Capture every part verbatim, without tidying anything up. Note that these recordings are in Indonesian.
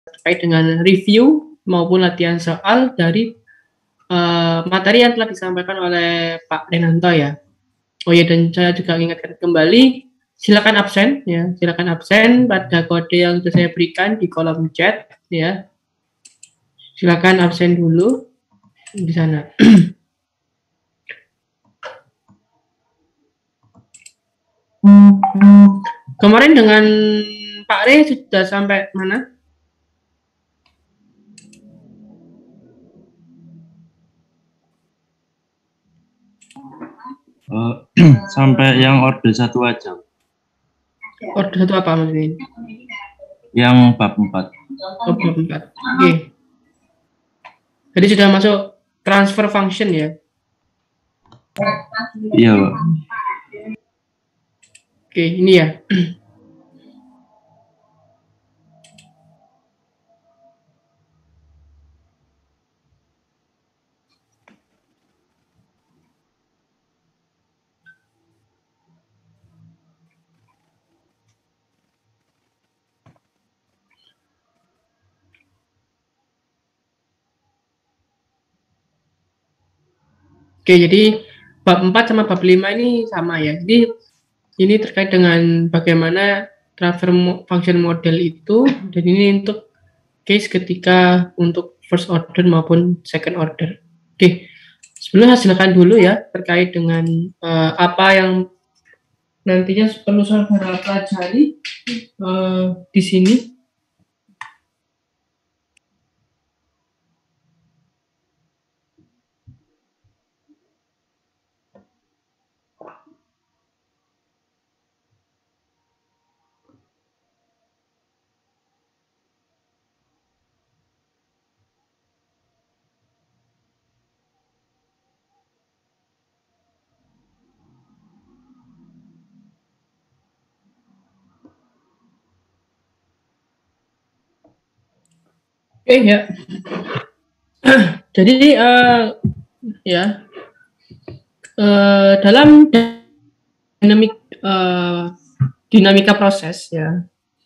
terkait dengan review maupun latihan soal dari uh, materi yang telah disampaikan oleh Pak Renanto ya. Oh ya, dan saya juga ingatkan kembali, silakan absen ya, silakan absen pada kode yang sudah saya berikan di kolom chat ya. Silakan absen dulu di sana. Kemarin dengan Pak Re sudah sampai mana? Uh, sampai yang order satu aja. Order satu apa maksudnya? Yang bab empat. Oh, bab empat. Oke. Okay. Jadi sudah masuk transfer function ya? Iya, Pak. Oke, okay, ini ya. Oke, jadi bab empat sama bab lima ini sama ya. Jadi ini terkait dengan bagaimana transfer function model itu, dan ini untuk case ketika untuk first order maupun second order. Oke, sebelumnya silakan dulu ya terkait dengan uh, apa yang nantinya perlu saudara pelajari uh, di sini. Oke ya. Jadi uh, ya uh, dalam dinamik uh, dinamika proses ya.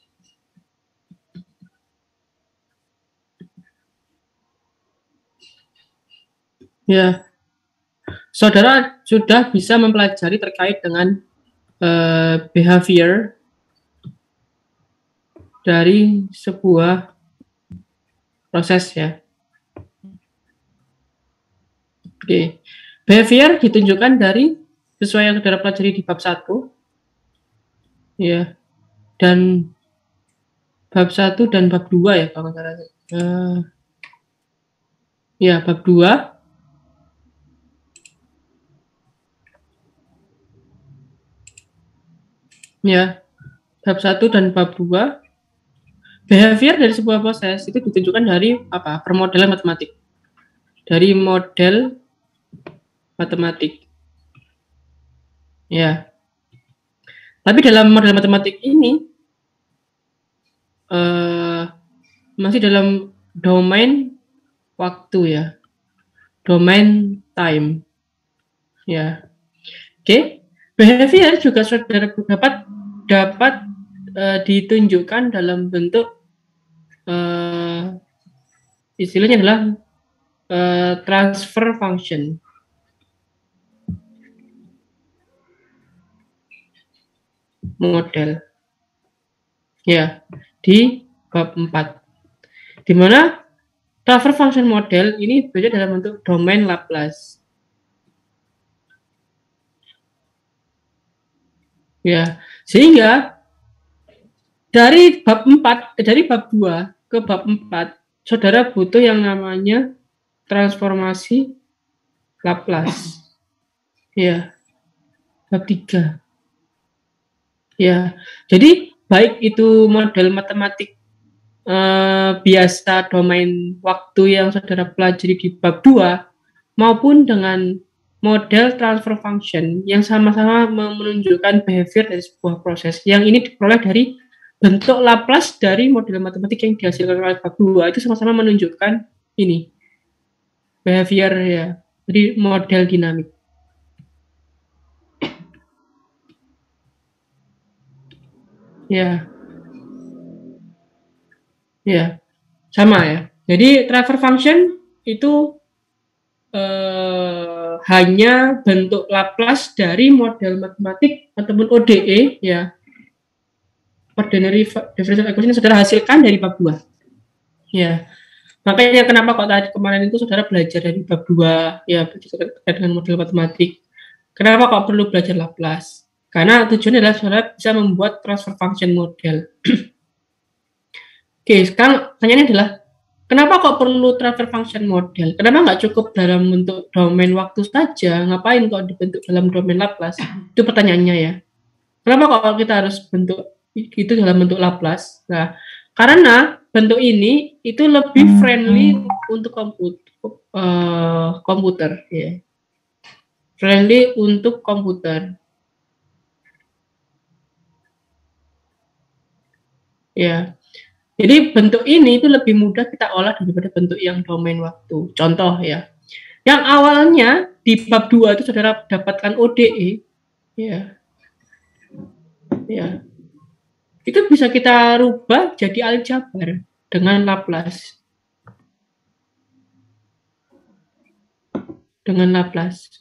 Ya, saudara sudah bisa mempelajari terkait dengan uh, behavior dari sebuah proses ya. Oke, behavior ditunjukkan dari sesuai yang saudara pelajari di bab satu, ya, dan bab satu dan bab dua ya kalau salah. Uh, ya, bab dua. Ya, bab satu dan bab dua. Behavior dari sebuah proses itu ditunjukkan dari apa? Permodelan matematik. Dari model matematik. Ya. Tapi dalam model matematik ini uh, masih dalam domain waktu ya. Domain time. Ya. Oke. Okay. Behavior juga saudara dapat dapat uh, ditunjukkan dalam bentuk uh, istilahnya adalah uh, transfer function. Model. Ya, di bab empat. Di mana transfer function model ini berada dalam bentuk domain Laplace. Ya, sehingga dari bab empat, dari bab dua ke bab empat, saudara butuh yang namanya transformasi Laplace. Ya, bab tiga. Ya, jadi baik itu model matematik eh, biasa domain waktu yang saudara pelajari di bab dua maupun dengan model transfer function yang sama-sama menunjukkan behavior dari sebuah proses. Yang ini diperoleh dari bentuk Laplace dari model matematik yang dihasilkan oleh bab dua itu sama-sama menunjukkan ini behavior ya, jadi model dinamik. Ya. Ya. Sama ya. Jadi transfer function itu eh, hanya bentuk Laplace dari model matematik ataupun O D E ya. Ordinary differential equation yang saudara hasilkan dari bab dua. Ya. Makanya kenapa kok tadi kemarin itu saudara belajar dari bab dua ya terkait dengan model matematik. Kenapa kok perlu belajar Laplace? Karena tujuannya adalah saudara bisa membuat transfer function model. Oke, sekarang pertanyaannya adalah kenapa kok perlu transfer function model? Kenapa nggak cukup dalam bentuk domain waktu saja? Ngapain kok dibentuk dalam domain Laplace? Itu pertanyaannya ya. Kenapa kok kita harus bentuk itu dalam bentuk Laplace? Nah, karena bentuk ini itu lebih friendly untuk komputer, uh, komputer ya. Friendly untuk komputer. Ya. Jadi bentuk ini itu lebih mudah kita olah daripada bentuk yang domain waktu. Contoh ya. Yang awalnya di bab dua itu saudara dapatkan O D E ya. Ya. Itu bisa kita rubah jadi aljabar dengan Laplace. Dengan Laplace.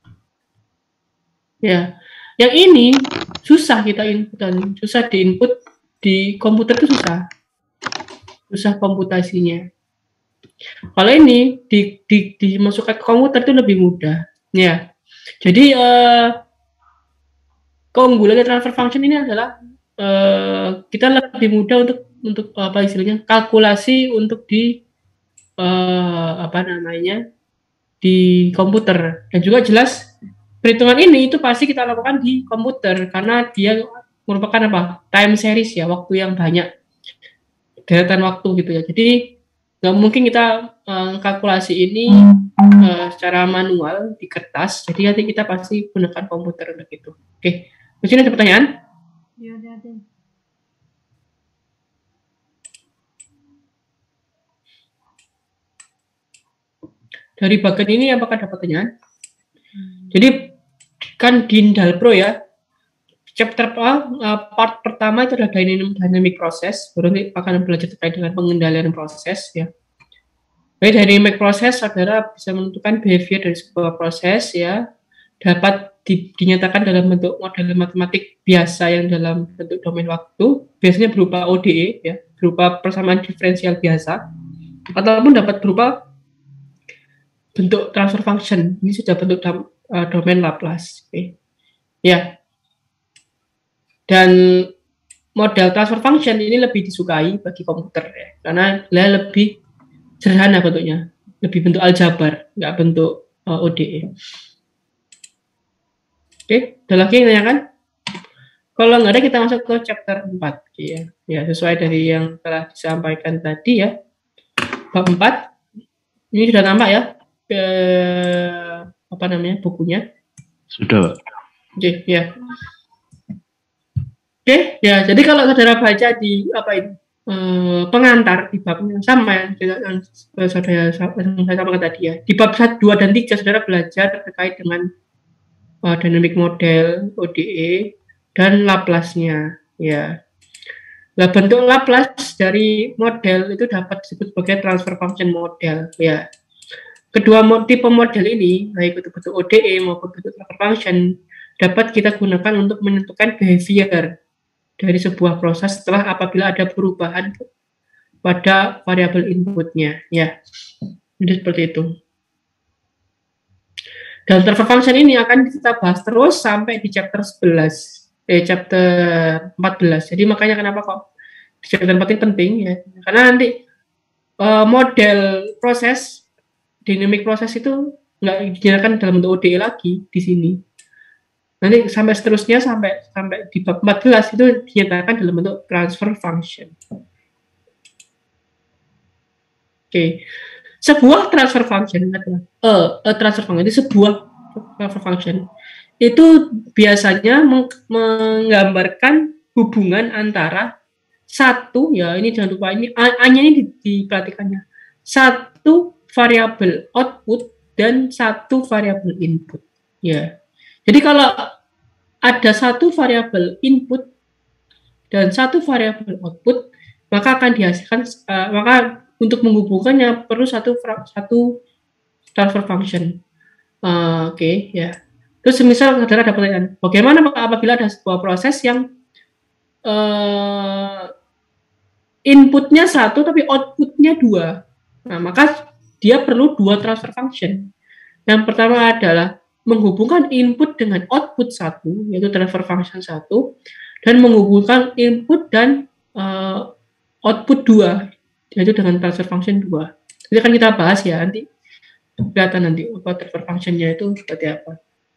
Ya. Yang ini susah kita input, susah diinput di komputer itu susah. Susah komputasinya. Kalau ini di, di, dimasukkan ke komputer itu lebih mudah. Ya. Jadi eh, keunggulan transfer function ini adalah Uh, kita lebih mudah untuk untuk apa istilahnya kalkulasi untuk di uh, apa namanya di komputer, dan juga jelas perhitungan ini itu pasti kita lakukan di komputer karena dia merupakan apa time series ya, waktu yang banyak, deretan waktu gitu ya. Jadi nggak mungkin kita uh, kalkulasi ini uh, secara manual di kertas, jadi nanti kita pasti gunakan komputer untuk itu. Oke, di sini ada pertanyaan? Ya, ada, ada. Dari bagian ini apakah ada pertanyaan? Hmm. Jadi kan di Dalpro ya, chapter uh, part pertama itu adalah dynamic, dynamic process, baru nanti akan belajar terkait dengan pengendalian proses ya. Baik, dynamic process saudara bisa menentukan behavior dari sebuah proses ya, dapat di, dinyatakan dalam bentuk model matematik biasa yang dalam bentuk domain waktu, biasanya berupa O D E ya, berupa persamaan diferensial biasa, ataupun dapat berupa bentuk transfer function. Ini sudah bentuk dom, uh, domain Laplace. Okay. Ya. Dan model transfer function ini lebih disukai bagi komputer ya, karena dia lebih sederhana bentuknya, lebih bentuk aljabar, nggak bentuk uh, O D E. Oke, ada lagi yang nanyakan? Kalau nggak ada, kita masuk ke chapter empat. Ya, ya sesuai dari yang telah disampaikan tadi ya. Bab empat. Ini sudah nampak ya ke apa namanya bukunya? Sudah. Oke, ya. Oke, ya. Jadi kalau saudara baca di apa ini eh, pengantar di bab yang sama yang, yang saudara yang saya sampaikan tadi ya. Di bab satu, dua, dan tiga saudara belajar terkait dengan Uh, dynamic model, O D E, dan Laplace-nya ya. Nah, bentuk Laplace dari model itu dapat disebut sebagai transfer function model ya. Kedua tipe model ini, baik itu bentuk O D E maupun bentuk transfer function, dapat kita gunakan untuk menentukan behavior dari sebuah proses setelah apabila ada perubahan pada variabel inputnya ya. Jadi seperti itu. Dan transfer function ini akan kita bahas terus sampai di chapter sebelas, eh chapter empat belas. Jadi makanya kenapa kok di chapter empat ini penting ya. Karena nanti uh, model proses, dynamic proses itu nggak dijelaskan dalam bentuk O D E lagi di sini. Nanti sampai seterusnya sampai sampai di bab empat belas itu dinyatakan dalam bentuk transfer function. Oke. Okay. Sebuah transfer function adalah uh, a transfer function itu sebuah transfer function itu biasanya meng menggambarkan hubungan antara satu ya, ini jangan lupa ini A-nya ini diperhatikannya, satu variabel output dan satu variabel input ya. Jadi kalau ada satu variabel input dan satu variabel output, maka akan dihasilkan uh, maka untuk menghubungkannya perlu satu satu transfer function. Uh, Oke, okay, ya. Terus misal saudara ada pertanyaan, bagaimana apabila ada sebuah proses yang uh, inputnya satu tapi outputnya dua? Nah, maka dia perlu dua transfer function. Yang pertama adalah menghubungkan input dengan output satu, yaitu transfer function satu, dan menghubungkan input dan uh, output dua, yaitu dengan transfer function dua. Ini akan kita bahas ya, nanti kelihatan nanti apa transfer functionnya itu seperti apa.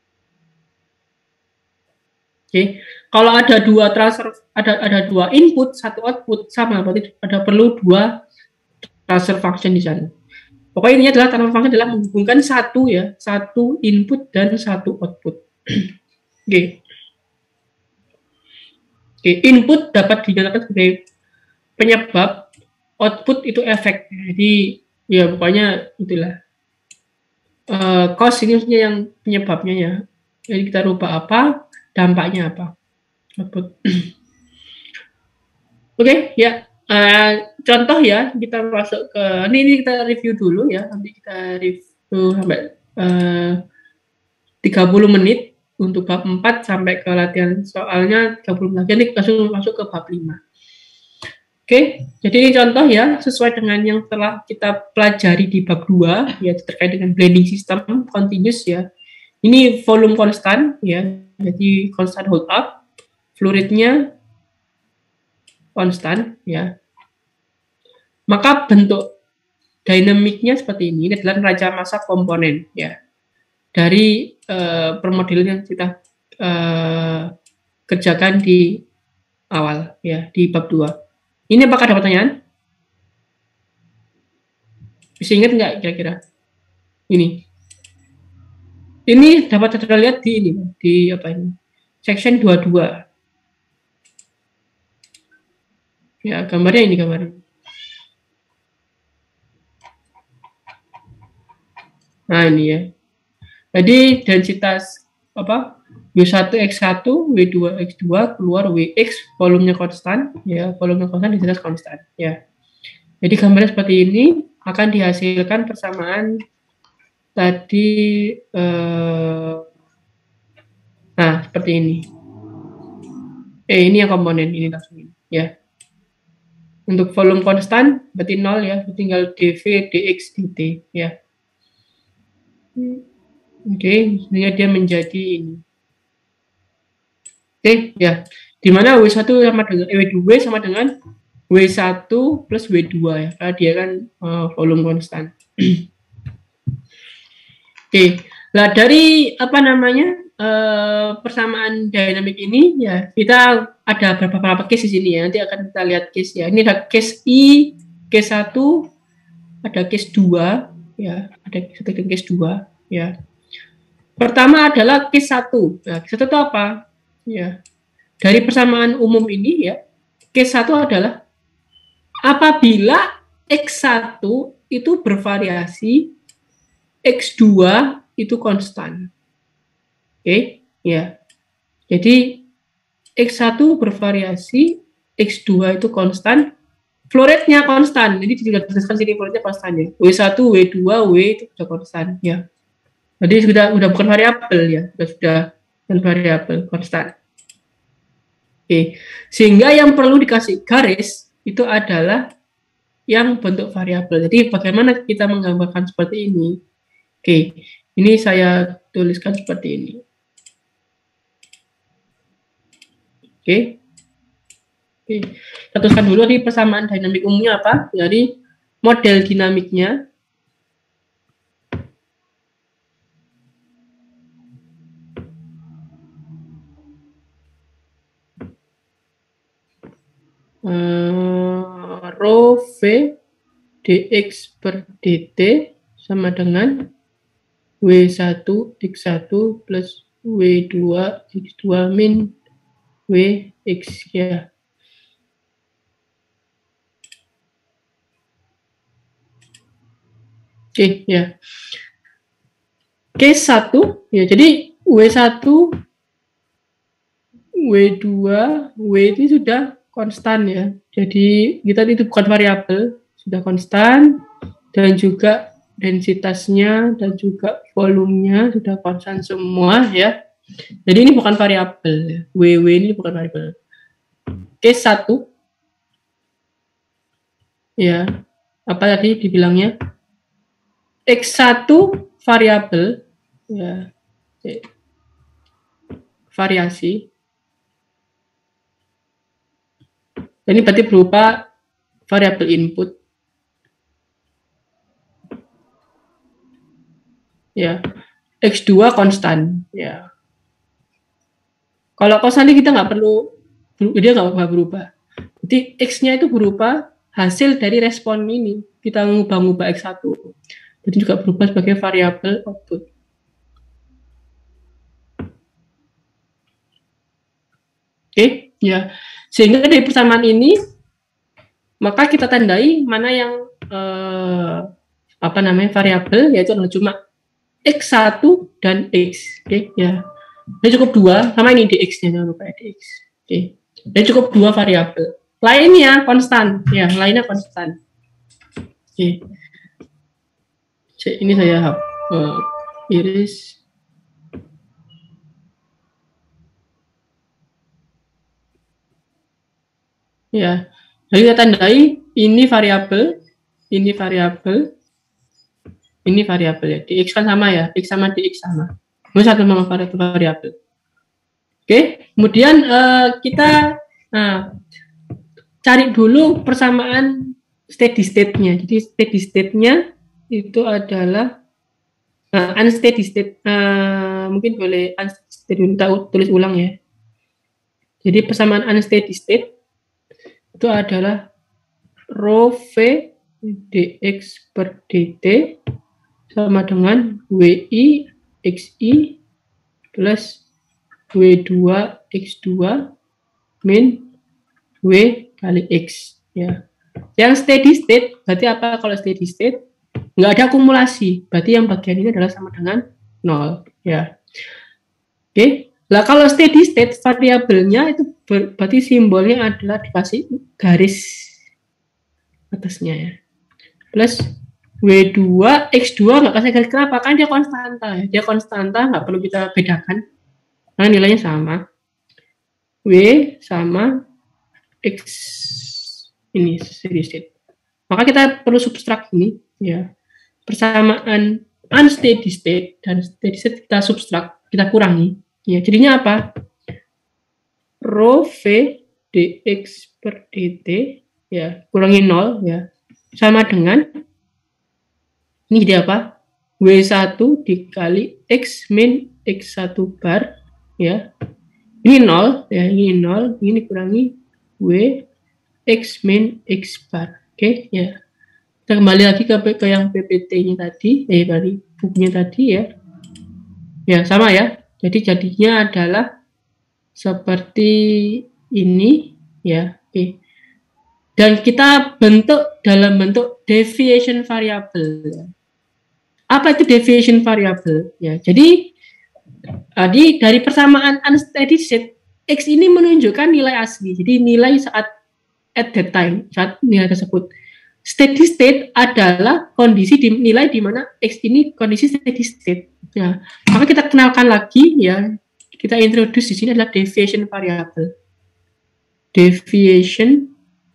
Oke, okay. Kalau ada dua transfer, ada ada dua input, satu output sama, berarti ada perlu dua transfer function di sana. Pokoknya ini adalah transfer function adalah menghubungkan satu ya, satu input dan satu output. Oke. Okay. Oke, okay. Input dapat dinyatakan sebagai penyebab, output itu efek. Jadi ya pokoknya itulah. Uh, cause ini maksudnya yang penyebabnya ya. Jadi kita rubah apa, dampaknya apa. Output. Oke, okay, ya. Uh, contoh ya, kita masuk ke ini, ini kita review dulu ya, nanti kita review sampai uh, tiga puluh menit untuk bab empat sampai ke latihan soalnya tiga puluh menit, ini langsung masuk ke bab lima. Oke, okay, jadi ini contoh ya, sesuai dengan yang telah kita pelajari di bab dua, yaitu terkait dengan blending system continuous ya. Ini volume konstan ya, jadi konstan hold up, fluidnya konstan ya. Maka bentuk dinamiknya seperti ini. Ini adalah neraca massa komponen ya. Dari uh, permodelan yang kita uh, kerjakan di awal ya, di bab dua. Ini apakah ada pertanyaan? Bisa ingat nggak kira-kira? Ini. Ini dapat kita lihat di ini, di apa ini? Section dua puluh dua. Ya, gambarnya ini gambarnya. Nah, ini ya. Jadi densitas apa? W satu X satu, W dua X dua keluar W X, volumenya konstan, ya, volumenya konstan, densitas konstan, ya. Jadi gambarnya seperti ini akan dihasilkan persamaan tadi eh, nah, seperti ini. Eh, ini yang komponen ini langsung ini, ya. Untuk volume konstan berarti nol ya, tinggal dV, dx, dt ya. Oke, okay, sehingga dia menjadi ini. Oke, okay, ya. Di mana W satu sama dengan W dua sama dengan W satu plus W dua ya, karena dia kan uh, volume konstan. Oke. Okay. Nah, dari apa namanya? Uh, persamaan dinamik ini ya, kita ada beberapa case di sini ya. Nanti akan kita lihat case ya. Ini ada case I, case satu, ada case dua ya, ada case dua ya. Pertama adalah case satu. Nah, case satu itu apa? Ya. Dari persamaan umum ini ya, case satu adalah apabila X satu itu bervariasi, X dua itu konstan. Oke, okay, ya. Jadi X satu bervariasi, X dua itu konstan, flow rate-nya konstan. Jadi tidak dituliskan sini flow rate-nya konstan ya. W satu, W dua, W itu sudah konstan ya. Jadi sudah sudah bukan variabel ya, sudah sudah bukan variabel konstan. Oke, okay. Sehingga yang perlu dikasih garis itu adalah yang bentuk variabel. Jadi bagaimana kita menggambarkan seperti ini? Oke, okay. Ini saya tuliskan seperti ini. Oke, okay. Oke, okay. Kita tuliskan dulu di persamaan dinamik umumnya apa? Jadi model dinamiknya uh, rho V dx per dt sama dengan W satu X satu plus W dua X dua min W X ya. Oke, okay, ya. Case satu ya. Jadi W satu W dua W itu sudah konstan ya. Jadi kita itu bukan variabel, sudah konstan, dan juga densitasnya dan juga volumenya sudah konstan semua ya. Jadi ini bukan variabel, W W ini bukan variabel. Case satu, ya, apa tadi dibilangnya? X satu variabel, ya, variasi. Ini berarti berupa variabel input. Ya, X dua konstan, ya. Kalau konstan kita nggak perlu, dia nggak berubah. Jadi X-nya itu berupa hasil dari respon ini. Kita ngubah-ngubah X satu. Jadi juga berubah sebagai variabel output. Oke, ya. Sehingga dari persamaan ini, maka kita tandai mana yang eh, apa namanya variabel, yaitu adalah cuma X satu dan X. Oke, ya. Ini cukup dua, sama ini dx-nya, jangan lupa dx. Oke, ini cukup dua variabel. Lainnya konstan, ya, lainnya konstan. Oke, ini saya uh, iris. Ya, jadi kita tandai ini variabel, ini variabel, ini variabel ya. Dx kan sama ya, x sama dx sama. Satu nama variabel. Oke, kemudian uh, kita nah, cari dulu persamaan steady state-nya. Jadi steady state-nya itu adalah uh, unsteady state. Uh, mungkin boleh unsteady, tulis ulang ya. Jadi persamaan unsteady state itu adalah rho v dx per dt sama dengan wi xi plus W dua X dua min W kali X. Ya. Yang steady state, berarti apa kalau steady state? Nggak ada akumulasi, berarti yang bagian ini adalah sama dengan nol. Ya. Oke. Nah, kalau steady state, variabelnya itu ber, berarti simbolnya adalah dikasih garis atasnya ya. Plus W dua X dua nggak kasih garis, kenapa? Kan dia konstanta ya. Dia konstanta, nggak perlu kita bedakan. Nah, nilainya sama. W sama X ini steady state. Maka kita perlu subtrak ini ya. Persamaan unsteady state dan steady state kita subtrak, kita kurangi. Ya, jadinya apa? Rho V dx per dt ya, kurangi nol ya. Sama dengan ini jadi apa? W satu dikali X min X satu bar ya. Ini nol ya, ini nol, ini kurangi W X min X bar. Oke okay, ya. Kita kembali lagi ke, ke yang P P T-nya tadi, eh dari bukunya tadi ya. Ya, sama ya. Jadi jadinya adalah seperti ini ya. Oke. Okay. Dan kita bentuk dalam bentuk deviation variable. Apa itu deviation variable? Ya, jadi tadi dari persamaan unsteady state, X ini menunjukkan nilai asli. Jadi nilai saat at that time, saat nilai tersebut. Steady state adalah kondisi di, nilai di mana X ini kondisi steady state. Ya, maka kita kenalkan lagi ya. Kita introduce di sini adalah deviation variable. Deviation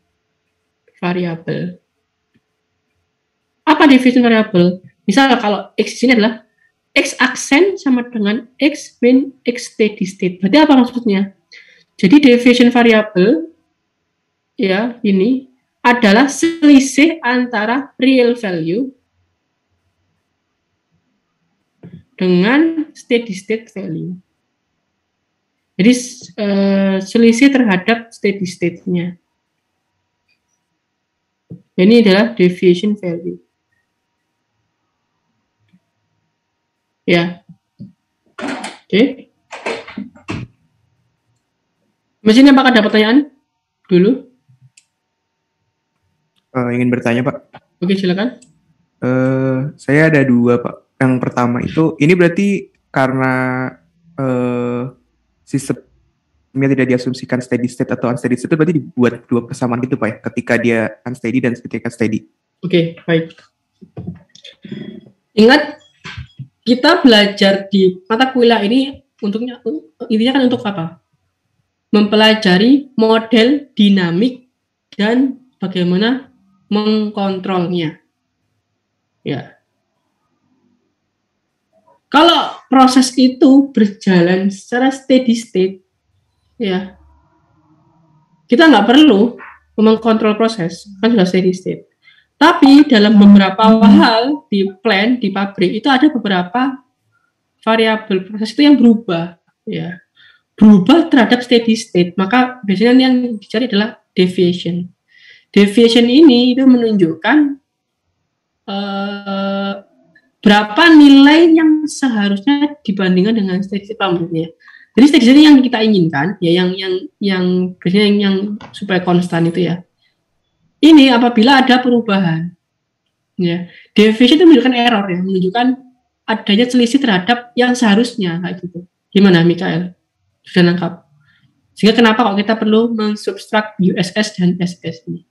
variable. Apa deviation variable? Misal kalau X di sini adalah X aksen sama dengan X min X steady state. Berarti apa maksudnya? Jadi deviation variable ya ini adalah selisih antara real value dengan steady state value. Jadi uh, selisih terhadap steady state-nya. Ini adalah deviation value. Ya. Oke. Okay. Mesinnya apakah ada pertanyaan dulu? Uh, ingin bertanya, Pak. Oke, silakan. Uh, saya ada dua, Pak. Yang pertama itu, ini berarti karena uh, sistemnya tidak diasumsikan steady state atau unsteady state, berarti dibuat dua persamaan gitu, Pak ya? Ketika dia unsteady dan ketika steady. Oke, baik. Ingat, kita belajar di mata kuliah ini untuknya intinya kan untuk apa? Mempelajari model dinamik dan bagaimana mengkontrolnya. Ya. Kalau proses itu berjalan secara steady state, ya, kita nggak perlu mengkontrol proses, kan sudah steady state. Tapi dalam beberapa hal di plant, di pabrik, itu ada beberapa variabel proses itu yang berubah, ya, berubah terhadap steady state. Maka biasanya yang dicari adalah deviation. Deviation ini itu menunjukkan uh, berapa nilai yang seharusnya dibandingkan dengan steady state pabrik. Jadi steady state yang kita inginkan, ya, yang yang yang biasanya yang, yang supaya konstan itu ya. Ini apabila ada perubahan, ya, deviation itu menunjukkan error, ya, menunjukkan adanya selisih terhadap yang seharusnya, kayak gitu. Gimana, Mikael? Sudah nangkap? Sehingga kenapa kok kita perlu mensubstrak U S S dan S S ini?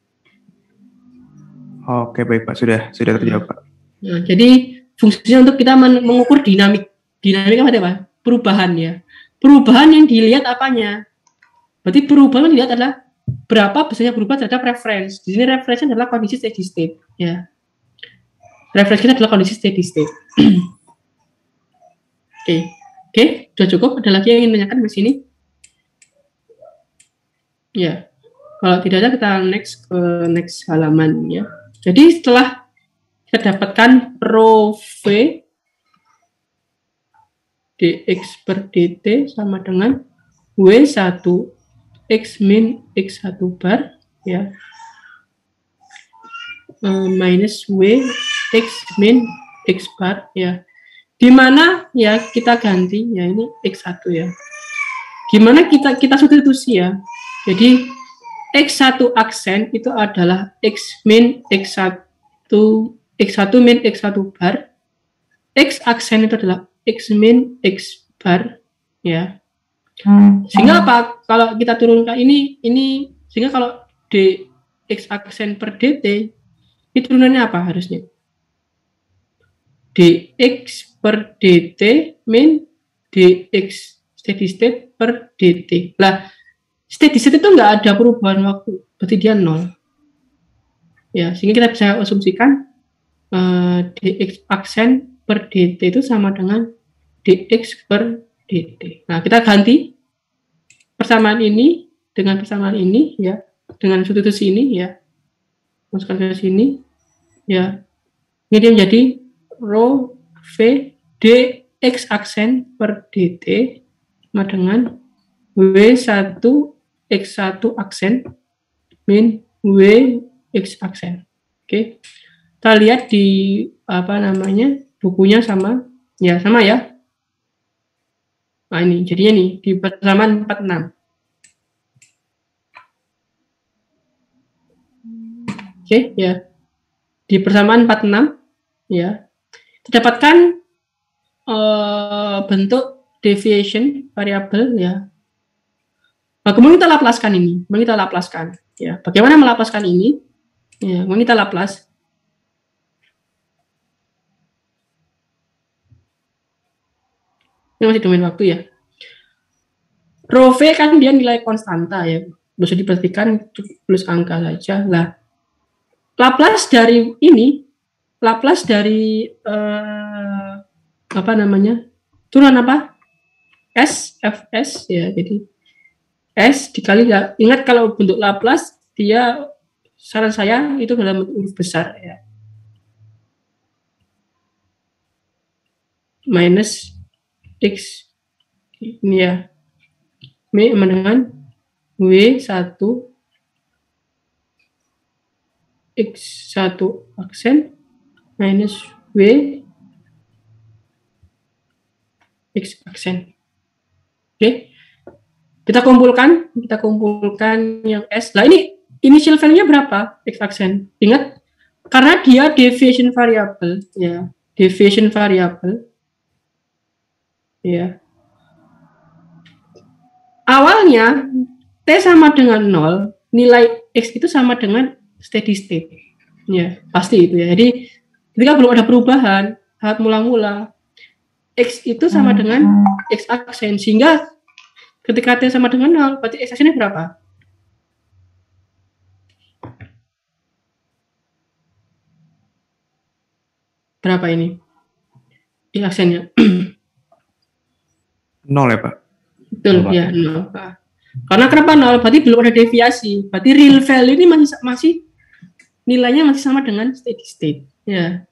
Oke, baik Pak, sudah sudah terjawab Pak. Nah, jadi fungsinya untuk kita mengukur dinamik, dinamik apa ya Pak? Perubahan, ya. Perubahan yang dilihat apanya? Berarti perubahan yang dilihat adalah berapa besarnya berubah terhadap reference. Di sini reference adalah kondisi steady state, ya. Reference kita adalah kondisi steady state. Oke, okay. Oke, okay, sudah cukup. Ada lagi yang ingin menanyakan di sini? Ya, kalau tidak ada kita next ke next halaman, ya. Jadi setelah kita dapatkan rho V dx per dt sama dengan W satu X min X satu bar, ya, uh, minus W X min X bar, ya, dimana ya kita ganti, ya, ini X satu, ya, gimana kita kita substitusi, ya. Jadi X satu aksen itu adalah X min X satu X satu min X satu bar, X aksen itu adalah X min X bar, ya. Sehingga apa? Kalau kita turunkan ini, ini sehingga kalau dx aksen per dt, ini turunannya apa harusnya? Dx per dt min dx steady state per dt. Lah, steady state itu nggak ada perubahan waktu, berarti dia nol. Ya, sehingga kita bisa asumsikan uh, dx aksen per dt itu sama dengan dx per dt. Nah, kita ganti persamaan ini dengan persamaan ini, ya, dengan substitusi ini, ya, masukkan ke sini, ya, ini dia menjadi rho V dx aksen per dt sama dengan W satu X satu aksen min W X aksen. Oke, kita lihat di apa namanya bukunya sama, ya, sama ya. Nah, ini jadinya nih di persamaan empat puluh enam. Oke, okay, ya. Di persamaan empat puluh enam, ya. Didapatkan uh, bentuk deviation variabel, ya. Nah, kemudian kita laplaskan ini. Kemudian kita laplaskan, ya. Bagaimana melaplaskan ini? Ya, kemudian kita laplas. Ini masih domain waktu, ya. Rho V kan dia nilai konstanta, ya. Bisa diperhatikan plus angka saja. Lah, Laplace dari ini, Laplace dari eh, apa namanya? Turunan apa? S, Fs, ya. Jadi S dikali, ya. Ingat kalau bentuk Laplace dia, saran saya itu dalam bentuk huruf besar, ya. Minus X ini, ya, M sama dengan W satu X satu aksen minus W X aksen. Oke, kita kumpulkan, kita kumpulkan yang S. Nah, ini initial value-nya berapa? X aksen. Ingat, karena dia deviation variable, ya, deviation variable. Ya. Awalnya T sama dengan nol, nilai X itu sama dengan steady state. Ya, pasti itu ya. Jadi ketika belum ada perubahan, saat mula-mula X itu sama dengan X aksen, sehingga ketika T sama dengan nol, berarti X aksennya berapa? Berapa ini? X aksennya? Nol ya Pak? Betul, Nol, Pak. ya nol. Pak. Karena kenapa nol? Berarti belum ada deviasi. Berarti real value ini masih masih nilainya masih sama dengan steady state. Ya.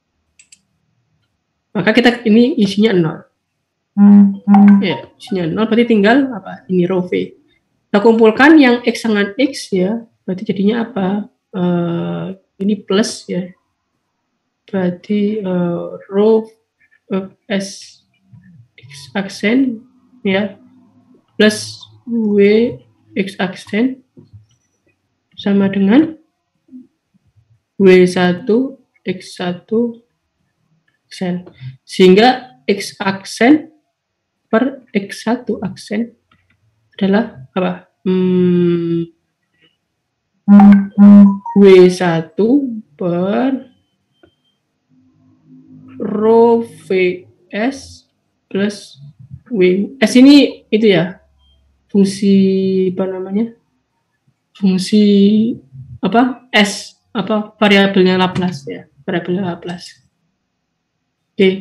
Maka kita ini isinya nol. Ya, isinya nol. Berarti tinggal apa? Ini row V. Kita kumpulkan yang X dengan X ya. Berarti jadinya apa? Uh, ini plus ya. Berarti uh, row uh, S X aksen ya plus W X aksen sama dengan W satu X satu aksen, sehingga X aksen per X satu aksen adalah apa? Hmm, W satu per row V S plus W. S ini itu ya, fungsi apa namanya? Fungsi apa? S apa variabelnya Laplace ya, variabelnya Laplace. Oke. Okay.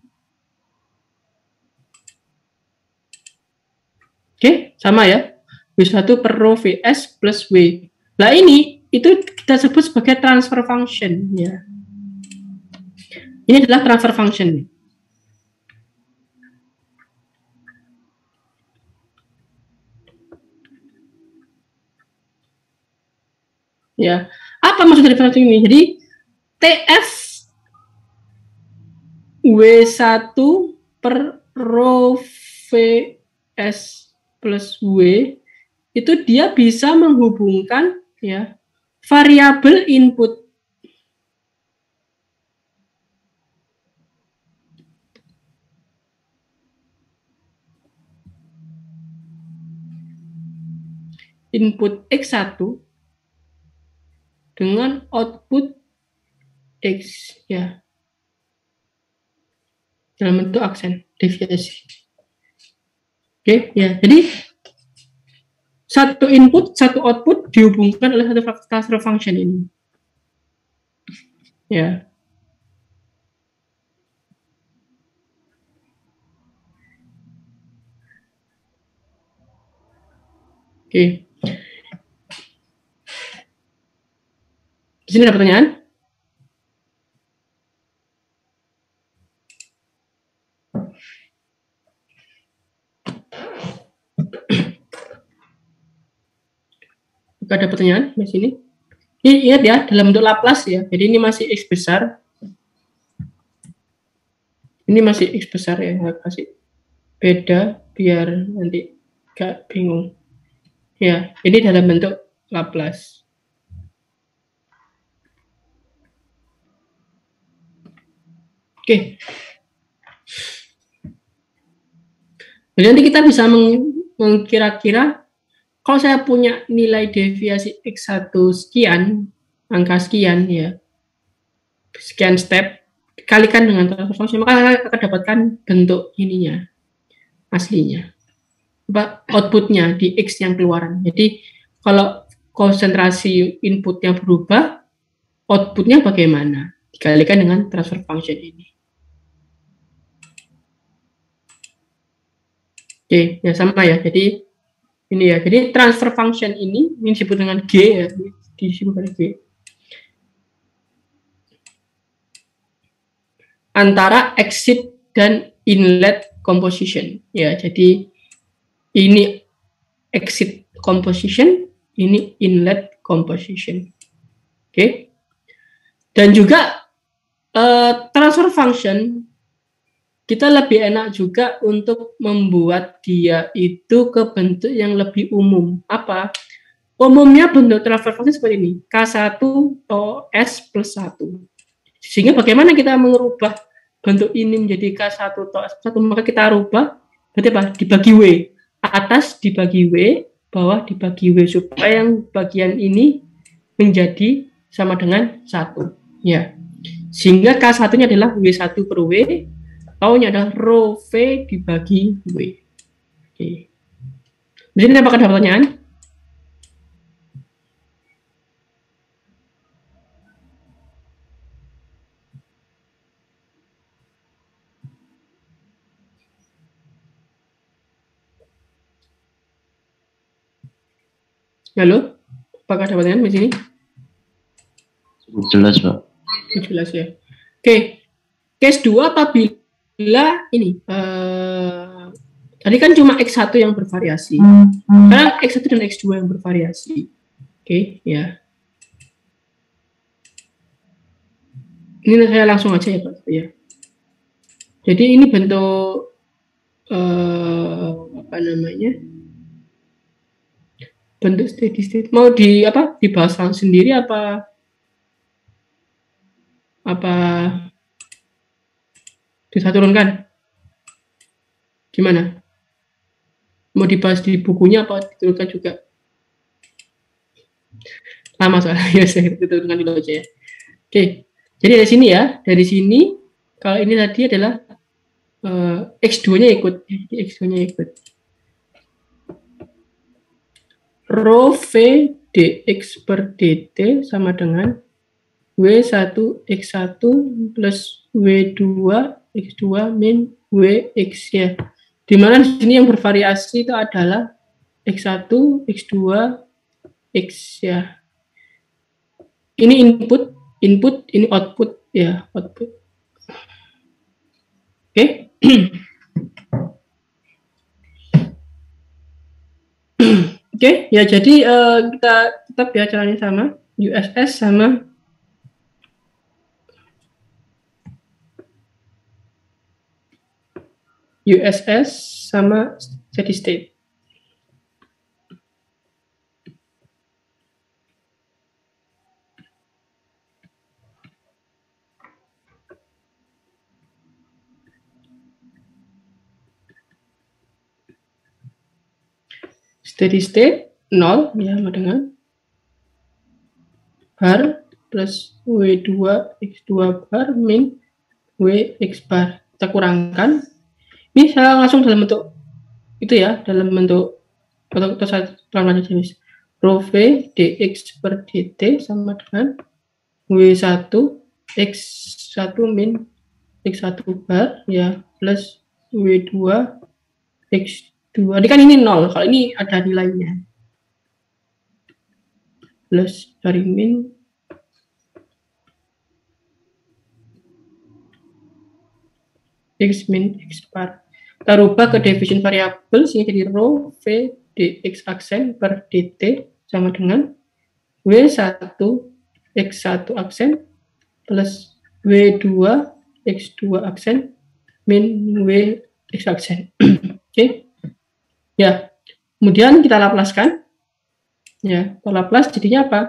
Oke, okay, sama ya. W satu per row V S plus W. Nah ini itu kita sebut sebagai transfer function ya. Ini adalah transfer function. Ya, apa maksud dari function ini? Jadi T F W satu per row V S plus W itu dia bisa menghubungkan ya variabel input input X satu dengan output X ya dalam bentuk aksen deviasi. Oke ya, jadi satu input satu output dihubungkan oleh satu transfer function ini ya. Oke, di sini ada pertanyaan? Ada pertanyaan di sini? Ini ingat ya, dalam bentuk Laplace ya. Jadi ini masih X besar. Ini masih X besar ya, saya kasih beda biar nanti gak bingung. Ya, ini dalam bentuk Laplace. Oke. Jadi nanti kita bisa mengkira-kira kalau saya punya nilai deviasi X satu sekian, angka sekian ya, sekian step, dikalikan dengan transfer function, maka akan dapatkan bentuk ininya, aslinya. Apa outputnya di X yang keluaran. Jadi kalau konsentrasi inputnya berubah, outputnya bagaimana? Dikalikan dengan transfer function ini. Oke, ya sama ya. Jadi ini ya, jadi transfer function ini, ini disebut dengan G ya, disebut dengan G. Antara exit dan inlet composition. Ya, jadi ini exit composition, ini inlet composition. Oke. Okay. Dan juga uh, transfer function kita lebih enak juga untuk membuat dia itu ke bentuk yang lebih umum. Apa? Umumnya bentuk transfer function seperti ini. K satu O S plus satu. Sehingga bagaimana kita mengubah bentuk ini menjadi K satu O S plus satu? Maka kita rubah, berarti apa? Dibagi W. Atas dibagi W, bawah dibagi W. Supaya yang bagian ini menjadi sama dengan satu. Ya. Sehingga K satu-nya adalah W satu per W, tau-nya adalah rho V dibagi W. Oke. Di sini apakah ada pertanyaan? Halo? Apakah ada pertanyaan di sini? Jelas, Pak. Jelas ya. Oke. Case dua apabila ini eh, tadi kan cuma X satu yang bervariasi. Sekarang X satu dan X dua yang bervariasi. Oke, ya. Ini saya langsung aja ya, Pak. Ya. Jadi ini bentuk eh, apa namanya? Bentuk steady state. Mau di apa? Dibahas sendiri apa? Apa bisa turunkan? Gimana? Mau dibahas di bukunya apa diturunkan juga? Lama soalnya, ya saya turunkan dulu aja ya. Oke, jadi dari sini ya, dari sini kalau ini tadi adalah uh, X dua-nya ikut, X dua-nya ikut. Rho V dx per dt sama dengan W satu X satu plus W dua X dua min W X ya. Dimana di sini yang bervariasi itu adalah X satu, X dua, X ya. Ini input, input, ini output ya, output. Oke. Okay. Oke, okay, ya jadi uh, kita tetap ya caranya sama, U S S sama U S S sama steady state. Steady state nol ya sama dengan bar plus W dua X dua bar min W X bar. Kita kurangkan. Ini saya langsung dalam bentuk itu ya, dalam bentuk atau saya terang aja jenis rho V dx per dt sama dengan W satu X satu min X satu bar ya plus W dua X dua. Ini kan ini nol, kalau ini ada nilainya. Plus dari min X min X bar. Kita rubah ke division variabel sehingga jadi rho V dx aksen per dt sama dengan W satu X satu aksen plus W dua X dua aksen min W X aksen. Oke. Okay. Ya. Kemudian kita laplaskan. Ya, kita laplas jadinya apa?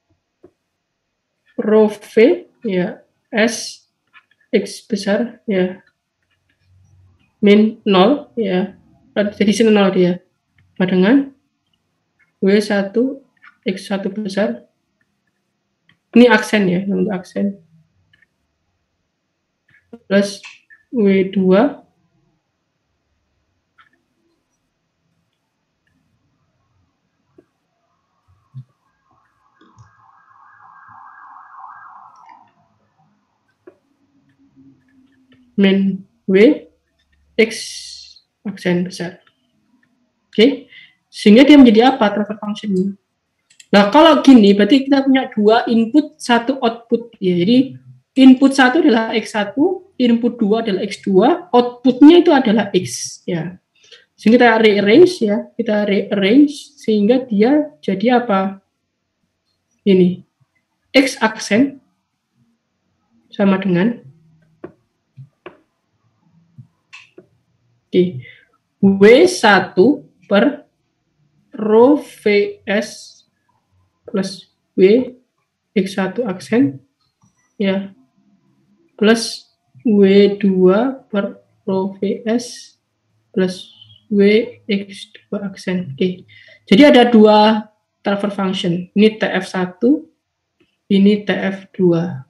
Rho V ya S X besar ya min nol ya, jadi sini nol dia, sama dengan W satu X satu besar, ini aksen ya, untuk aksen, plus W dua min W X aksen besar. Oke, okay. Sehingga dia menjadi apa transfer function-nya? Nah, kalau gini berarti kita punya dua input, satu output ya. Jadi input satu adalah X satu, input dua adalah X dua, outputnya itu adalah X ya. Sehingga kita rearrange ya, kita rearrange sehingga dia jadi apa? Ini X aksen sama dengan Oke, W satu per rho V S plus W X satu aksen ya plus W dua per rho V S plus W X dua aksen. Oke, jadi ada dua transfer function. Ini T F satu, ini T F dua.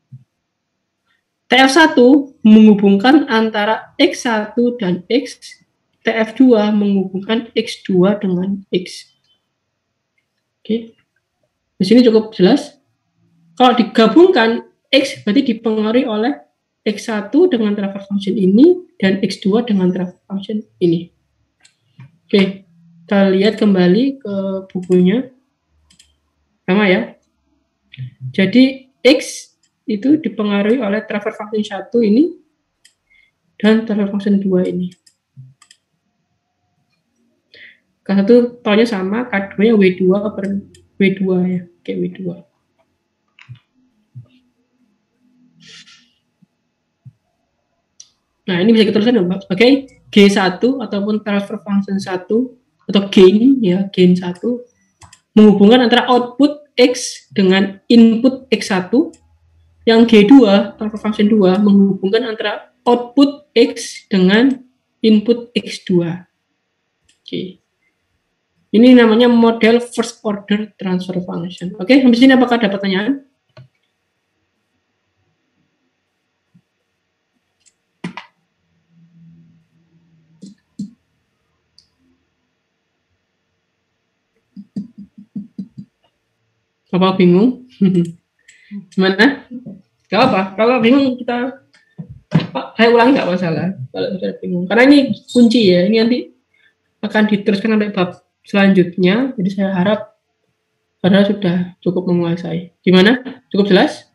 T F satu menghubungkan antara X satu dan X, T F dua menghubungkan X dua dengan X. Oke. Di sini cukup jelas. Kalau digabungkan X berarti dipengaruhi oleh X satu dengan transfer function ini dan X dua dengan transfer function ini. Oke, kita lihat kembali ke bukunya. Sama ya. Jadi X itu dipengaruhi oleh transfer function satu ini dan transfer function dua ini. K satu taunya sama, K dua nya W dua per W dua ya, oke W dua. Nah, ini bisa kita tuliskan Mbak. Oke, G satu ataupun transfer function satu atau gain ya, gain satu menghubungkan antara output X dengan input X satu. Yang G dua, transfer function dua menghubungkan antara output X dengan input X dua. Oke. Ini namanya model first order transfer function. Oke, sampai sini apakah ada pertanyaan? Apa bingung? Gimana? Gak apa. Kalau bingung kita, Pak, saya ulangi nggak masalah. Kalau sudah bingung, karena ini kunci ya. Ini nanti akan diteruskan sampai bab selanjutnya. Jadi saya harap saudara sudah cukup menguasai. Gimana? Cukup jelas?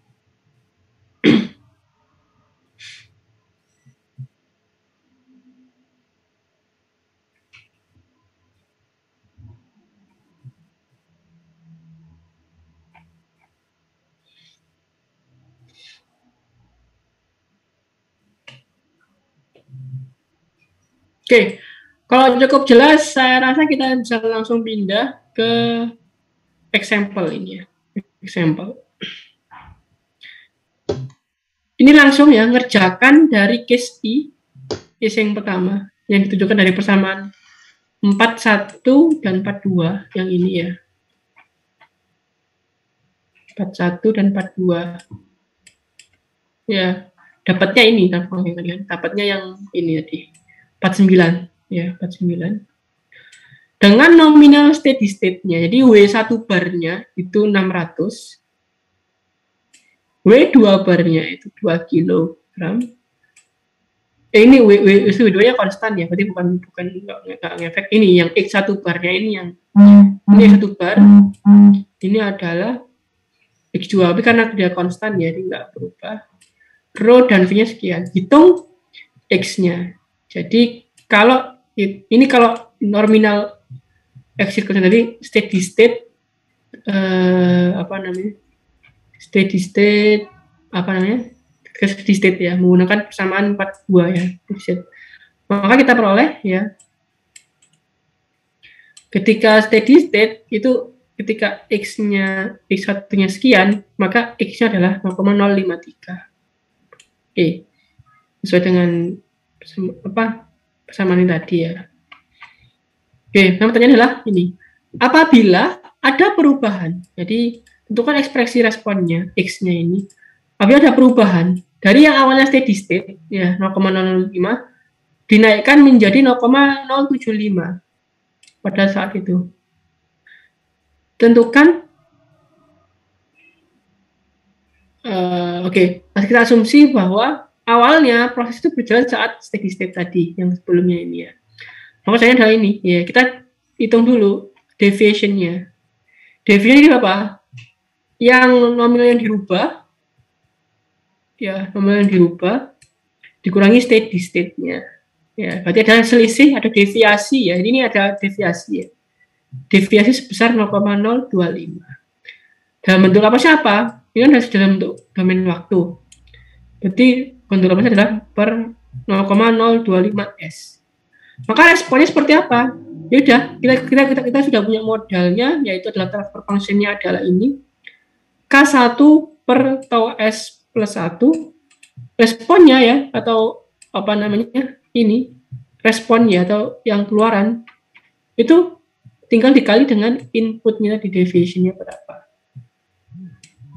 Oke, kalau cukup jelas, saya rasa kita bisa langsung pindah ke example ini ya. Example. Ini langsung ya, ngerjakan dari case I, case yang pertama, yang ditunjukkan dari persamaan empat satu dan empat dua, yang ini ya. empat satu dan empat dua. Ya, dapatnya ini, dapatnya yang ini tadi. empat sembilan ya, empat sembilan dengan nominal steady state-nya. Jadi W satu barnya itu enam ratus, W dua barnya itu dua kilogram. Eh, ini W, W, W dua nya konstan ya, berarti bukan bukan enggak ngefek. Ini yang X satu barnya ini yang ini satu bar, ini adalah X dua, tapi karena dia konstan ya, jadi enggak berubah. Rho dan V-nya sekian. Hitung X-nya. Jadi kalau ini kalau nominal X tadi steady state eh, apa namanya steady state apa namanya steady state ya, menggunakan persamaan empat dua ya, maka kita peroleh ya, ketika steady state itu ketika X-nya X satu-nya sekian, maka X-nya adalah nol koma nol lima tiga. Oke, sesuai dengan apa persamaan ini tadi ya. Oke, nah pertanyaannya adalah ini. Apabila ada perubahan, jadi tentukan ekspresi responnya X-nya ini. Apabila ada perubahan dari yang awalnya steady state ya nol koma nol nol lima dinaikkan menjadi nol koma nol tujuh lima pada saat itu. Tentukan uh, oke, okay. Kita asumsi bahwa awalnya proses itu berjalan saat steady state tadi yang sebelumnya ini ya. Maka saya adalah ini ya, kita hitung dulu deviation-nya. Deviation ini apa? Yang nominal yang dirubah ya, nominal yang dirubah dikurangi steady state-nya. Ya, berarti ada selisih, ada deviasi ya. Ini ada deviasi ya. Deviasi sebesar nol koma nol dua lima. Dalam bentuk apa siapa? Ini kan dalam bentuk domain waktu. Berarti bentuk apa adalah per nol koma nol dua lima S. Maka responnya seperti apa? Ya udah, kita, kita kita kita sudah punya modalnya, yaitu adalah transfer function-nya adalah ini K satu per tau S plus satu. Responnya ya, atau apa namanya ini responnya atau yang keluaran itu tinggal dikali dengan inputnya di deviation-nya berapa.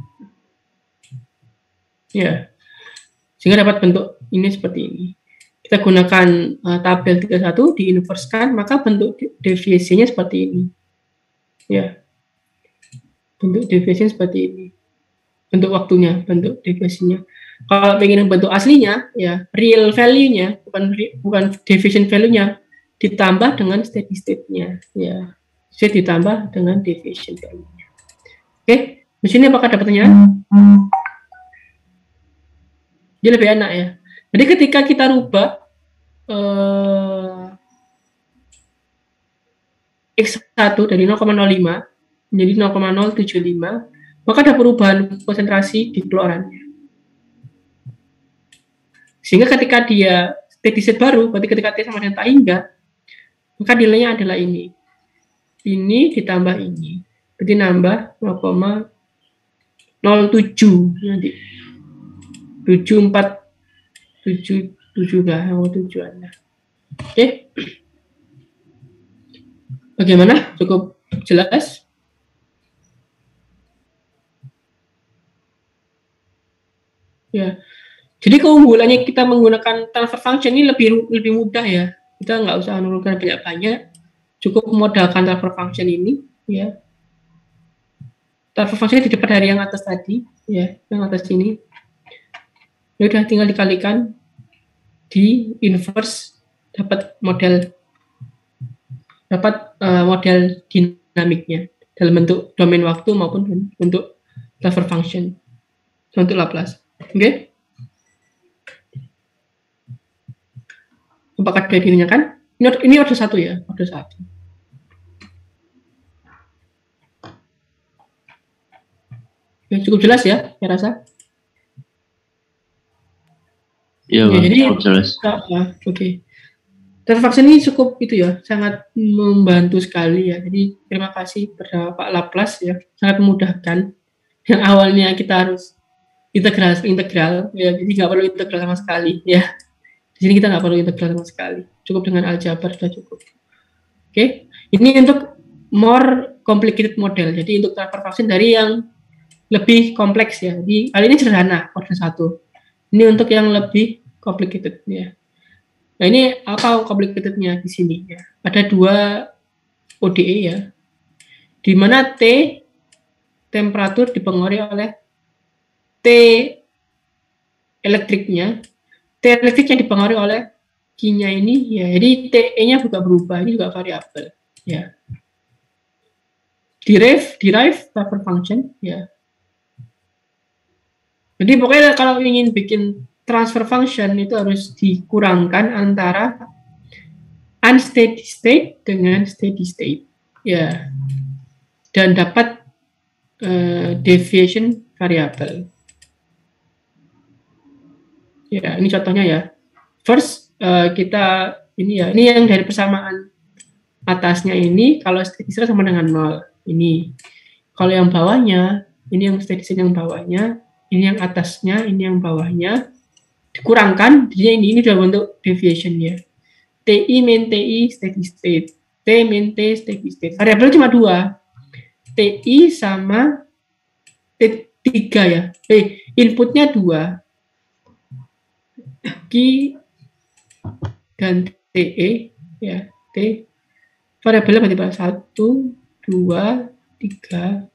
Ya. Sehingga dapat bentuk ini seperti ini. Kita gunakan uh, tabel tiga puluh satu, diinverskan, maka bentuk deviasinya seperti ini. Ya. Bentuk deviasinya seperti ini. Bentuk waktunya, bentuk deviasinya. Kalau pengen bentuk aslinya, ya real value-nya, bukan bukan deviation value-nya, ditambah dengan steady state-nya. Ya. Jadi ditambah dengan deviation value-nya. Oke, di sini apakah ada pertanyaan? Jadi lebih enak ya. Jadi ketika kita rubah eh, X satu dari nol koma nol lima menjadi nol koma nol tujuh lima, maka ada perubahan konsentrasi di keluarannya. Sehingga ketika dia steady state baru, berarti ketika T sama dengan tak hingga, maka nilainya adalah ini. Ini ditambah ini. Berarti nambah nol koma nol tujuh nanti. tujuh empat tujuh tujuh lah tujuannya. Oke. Bagaimana? Cukup jelas? Ya. Jadi keunggulannya kita menggunakan transfer function ini lebih lebih mudah ya. Kita nggak usah menurunkan banyak-banyak. Cukup modalkan transfer function ini ya. Transfer function di depan dari yang atas tadi ya, yang atas ini. Ya udah tinggal dikalikan di inverse dapat model dapat uh, model dinamiknya dalam bentuk domain waktu maupun bentuk transfer function untuk Laplace. Oke? Okay? Apakah ada dirinya kan? Ini ini order satu ya, order satu. Ya, cukup jelas ya, saya rasa. Iya, ya, jadi jelas. Uh, uh, Oke. Okay. Transfer function ini cukup itu ya, sangat membantu sekali ya. Jadi terima kasih kepada Pak Laplace ya, sangat memudahkan. Yang awalnya kita harus integral integral ya, jadi nggak perlu integral sama sekali ya. Di sini kita nggak perlu integral sama sekali, cukup dengan aljabar sudah cukup. Oke, okay. Ini untuk more complicated model. Jadi untuk transfer function dari yang lebih kompleks ya. Di kali ini sederhana order satu. Ini untuk yang lebih complicated ya. Nah ini apa complicatednya di sini ya? Ada dua O D E ya, di mana T temperatur dipengaruhi oleh T elektriknya, T elektriknya dipengaruhi oleh Q-nya ini ya. Jadi T E-nya juga berubah, ini juga variabel ya. Derive, derive transfer function ya. Jadi pokoknya kalau ingin bikin transfer function itu harus dikurangkan antara unsteady state dengan steady state ya, dan dapat uh, deviation variable ya. Ini contohnya ya. First uh, kita ini ya, ini yang dari persamaan atasnya ini kalau steady state sama dengan nol ini. Kalau yang bawahnya ini yang steady state yang bawahnya, ini yang atasnya, ini yang bawahnya dikurangkan, jadi ini ini sudah bentuk deviation ya. T I min T I steady state, T min T steady state. Variabel cuma dua, T I sama T tiga ya. Eh, inputnya dua, Q dan T E ya. T variabelnya berarti satu, dua, tiga,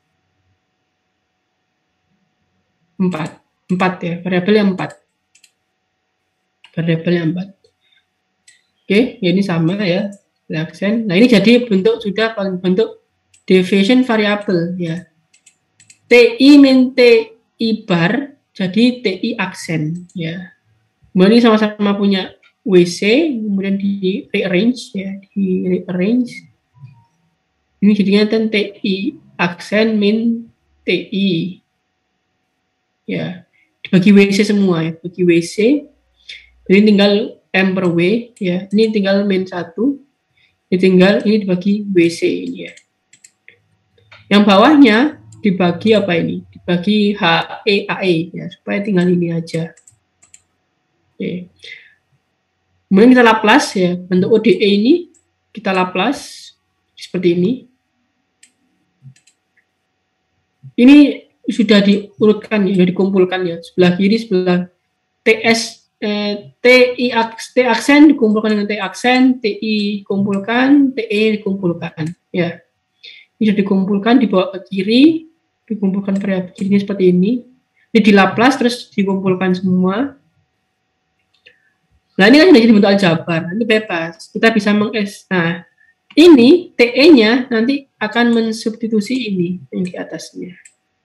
empat, empat ya, variabelnya empat, variabelnya empat. Oke, ya ini sama ya, aksen. Nah ini jadi bentuk sudah bentuk deviation variable ya. T I min T I bar jadi T I aksen ya. Kemudian ini sama-sama punya W C, kemudian di rearrange ya, di rearrange. Ini jadinya kan T I aksen min T I. Ya, dibagi W C semua ya, bagi W C. Jadi tinggal M per W ya. Ini tinggal min satu. Ini tinggal ini dibagi W C ini ya. Yang bawahnya dibagi apa ini? Dibagi H E A E ya, supaya tinggal ini aja. Oke. Kemudian kita Laplace ya, bentuk O D E ini kita Laplace seperti ini. Ini sudah diurutkan ya, sudah dikumpulkan ya, sebelah kiri sebelah ts eh, t i aks, t aksen dikumpulkan dengan t aksen, ti dikumpulkan, te dikumpulkan ya. Ini sudah dikumpulkan dibawa ke kiri, dikumpulkan variabel kirinya seperti ini. Ini di Laplace terus dikumpulkan semua. Nah ini kan sudah jadi bentuk aljabar, ini bebas. Kita bisa menges. Nah ini te-nya nanti akan mensubstitusi ini yang di atasnya.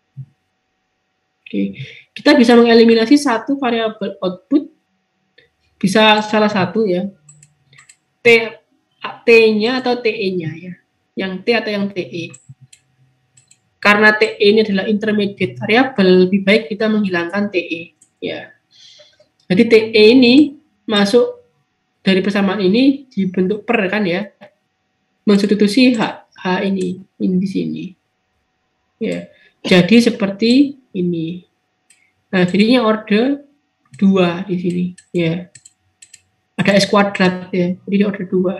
Oke, kita bisa mengeliminasi satu variabel output, bisa salah satu ya, t t-nya atau te-nya ya, yang t atau yang te. Karena te ini adalah intermediate variable, lebih baik kita menghilangkan te ya. Jadi te ini masuk dari persamaan ini dibentuk per kan ya, mensubstitusi h h ini ini di sini ya, jadi seperti ini. Nah jadinya order dua di sini ya, ada s kuadrat ya, jadi order dua.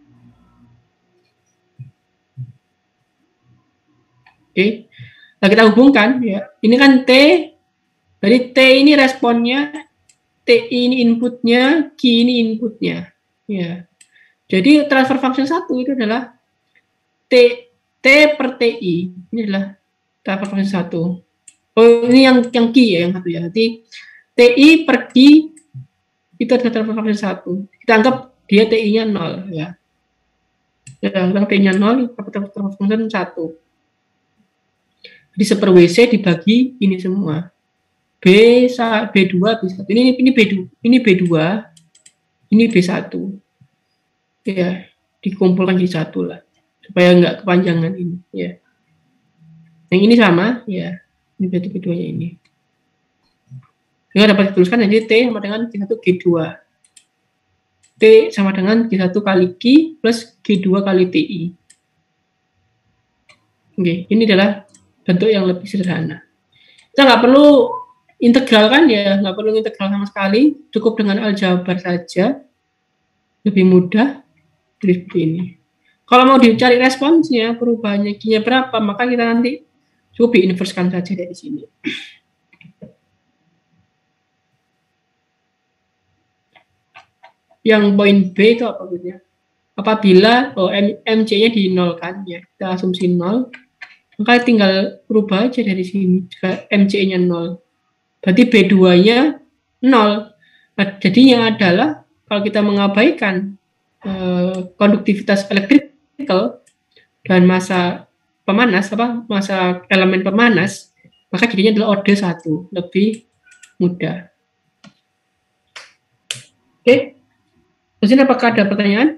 Oke, nah kita hubungkan ya, ini kan t, jadi t ini responnya, T ini inputnya, Q ini inputnya. Ya. Jadi transfer function satu itu adalah T, T per T I. Ini adalah transfer function satu. Oh ini yang yang Q ya, yang satu ya. Jadi T I per Q itu adalah transfer function satu. Kita anggap dia T I-nya nol ya. Ya, T I-nya nol, transfer function satu. Jadi seper W C dibagi ini semua. B B dua B satu. Ini ini B dua, ini B dua, ini B satu. Ya, dikumpulkan jadi satu lah. Supaya enggak kepanjangan ini, ya. Yang ini sama, ya. Ini berarti B dua-nya ini. Sehingga dapat dituliskan jadi T sama dengan G satu G dua. T sama dengan G satu kali Q plus G dua kali T I. Oke, ini adalah bentuk yang lebih sederhana. Kita nggak perlu integral kan ya, nggak perlu integral sama sekali, cukup dengan aljabar saja, lebih mudah seperti ini. Kalau mau dicari responsnya, perubahannya Q-nya berapa, maka kita nanti cukup diinverskan saja dari sini. Yang poin B itu apa maksudnya? Apabila oh, M C-nya di nol kan ya, kita asumsi nol, maka tinggal berubah aja dari sini, jika M C-nya nol. Berarti B dua-nya nol. Nah, jadinya adalah kalau kita mengabaikan eh, konduktivitas elektrikal dan massa pemanas, apa massa elemen pemanas, maka jadinya adalah order satu, lebih mudah. Oke. Terus ini apakah ada pertanyaan?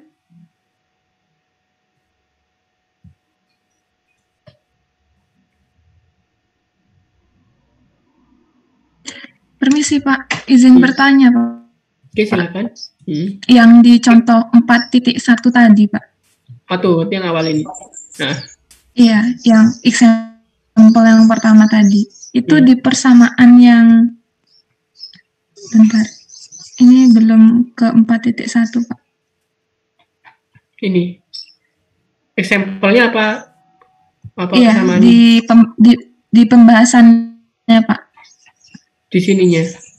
Permisi Pak, izin hmm. bertanya Pak. Oke silakan. Hmm. Yang di contoh empat titik satu tadi Pak. Apa yang awal ini? Nah. Iya, yang example yang pertama tadi. Itu hmm. di persamaan yang, bentar, ini belum ke empat titik satu Pak. Ini, example-nya apa? Apa iya, di, pem, di, di pembahasannya Pak. Di sininya.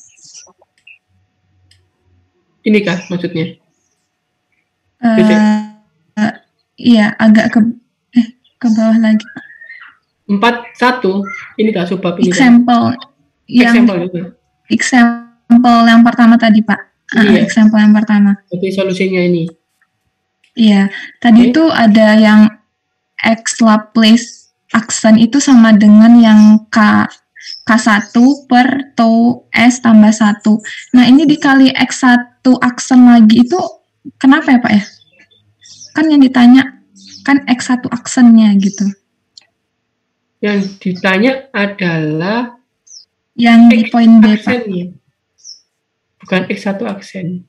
Ini kah maksudnya? Uh, uh, iya, agak ke eh ke bawah lagi. empat satu. Ini kah subbab ini? Example kan? yang example, itu. example yang pertama tadi, Pak. Uh, iya. Example yang pertama. Jadi solusinya ini. Iya, tadi itu okay. ada yang X Laplace aksen itu sama dengan yang K K satu per tau S tambah satu. Nah, ini dikali X satu aksen lagi itu kenapa ya, Pak ya? Kan yang ditanya kan X satu aksennya gitu. Yang ditanya adalah yang di poin B, Pak. Bukan X satu aksen.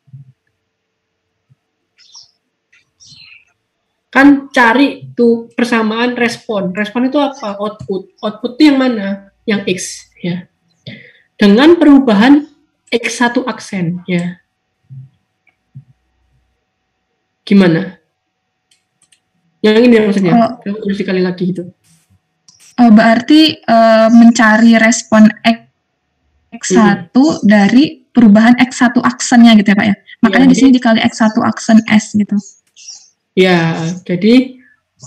Kan cari tuh persamaan respon. Respon itu apa? Output. Output itu yang mana? Yang X ya. Dengan perubahan X satu aksen ya. Gimana? Yang ini maksudnya. Oh. Terus sekali lagi gitu. Oh, berarti uh, mencari respon X, X satu hmm. dari perubahan X satu aksennya gitu ya Pak ya. Makanya ya, di sini dikali X satu aksen S gitu. Ya, jadi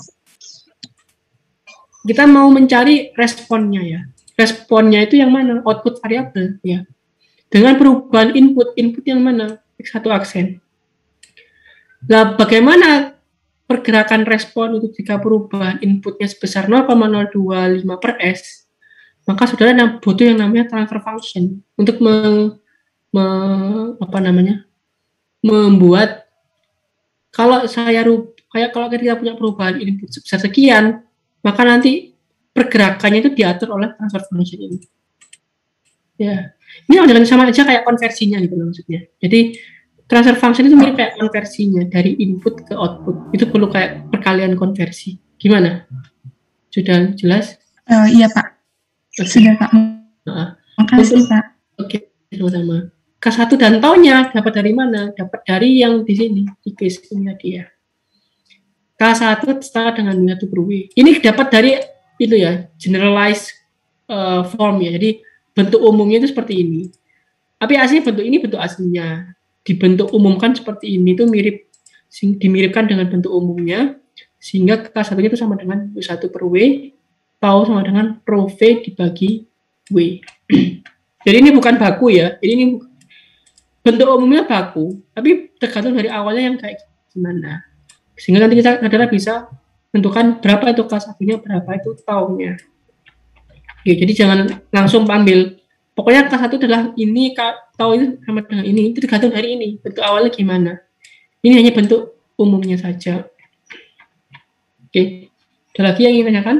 kita mau mencari responnya ya. Responnya itu yang mana? Output variabel ya. Dengan perubahan input, input yang mana? X satu aksen. Nah, bagaimana pergerakan respon itu jika perubahan inputnya sebesar nol koma nol dua lima per S, maka saudara butuh yang namanya transfer function untuk me, me, apa namanya, membuat kalau saya kayak kalau kita punya perubahan input sebesar sekian, maka nanti pergerakannya itu diatur oleh transfer function ini. Ya, ini sama aja kayak konversinya gitu maksudnya. Jadi transfer function itu mirip kayak konversinya dari input ke output. Itu perlu kayak perkalian konversi. Gimana? Sudah jelas? Uh, iya Pak. Okay. Sudah Pak. Nah, makasih Pak. Oke, okay, sama-sama. K satu dan taunya dapat dari mana? Dapat dari yang di sini, di case ini dia. K satu setara dengan satu per W. Ini dapat dari itu ya, generalized uh, form ya. Jadi bentuk umumnya itu seperti ini. Tapi aslinya bentuk ini bentuk aslinya. Dibentuk umumkan seperti ini itu mirip dimiripkan dengan bentuk umumnya sehingga K satu itu sama dengan U satu per W, tau sama dengan Rho V dibagi W. Jadi ini bukan baku ya. Jadi ini bentuk umumnya baku, tapi tergantung dari awalnya yang kayak gimana. Sehingga nanti kita adalah bisa menentukan berapa itu K satu-nya, berapa itu taunya. Oke, jadi jangan langsung ambil pokoknya K satu adalah ini, K, tau itu sama dengan ini, itu tergantung dari ini, bentuk awalnya gimana. Ini hanya bentuk umumnya saja. Oke, ada lagi yang ingin tanyakan?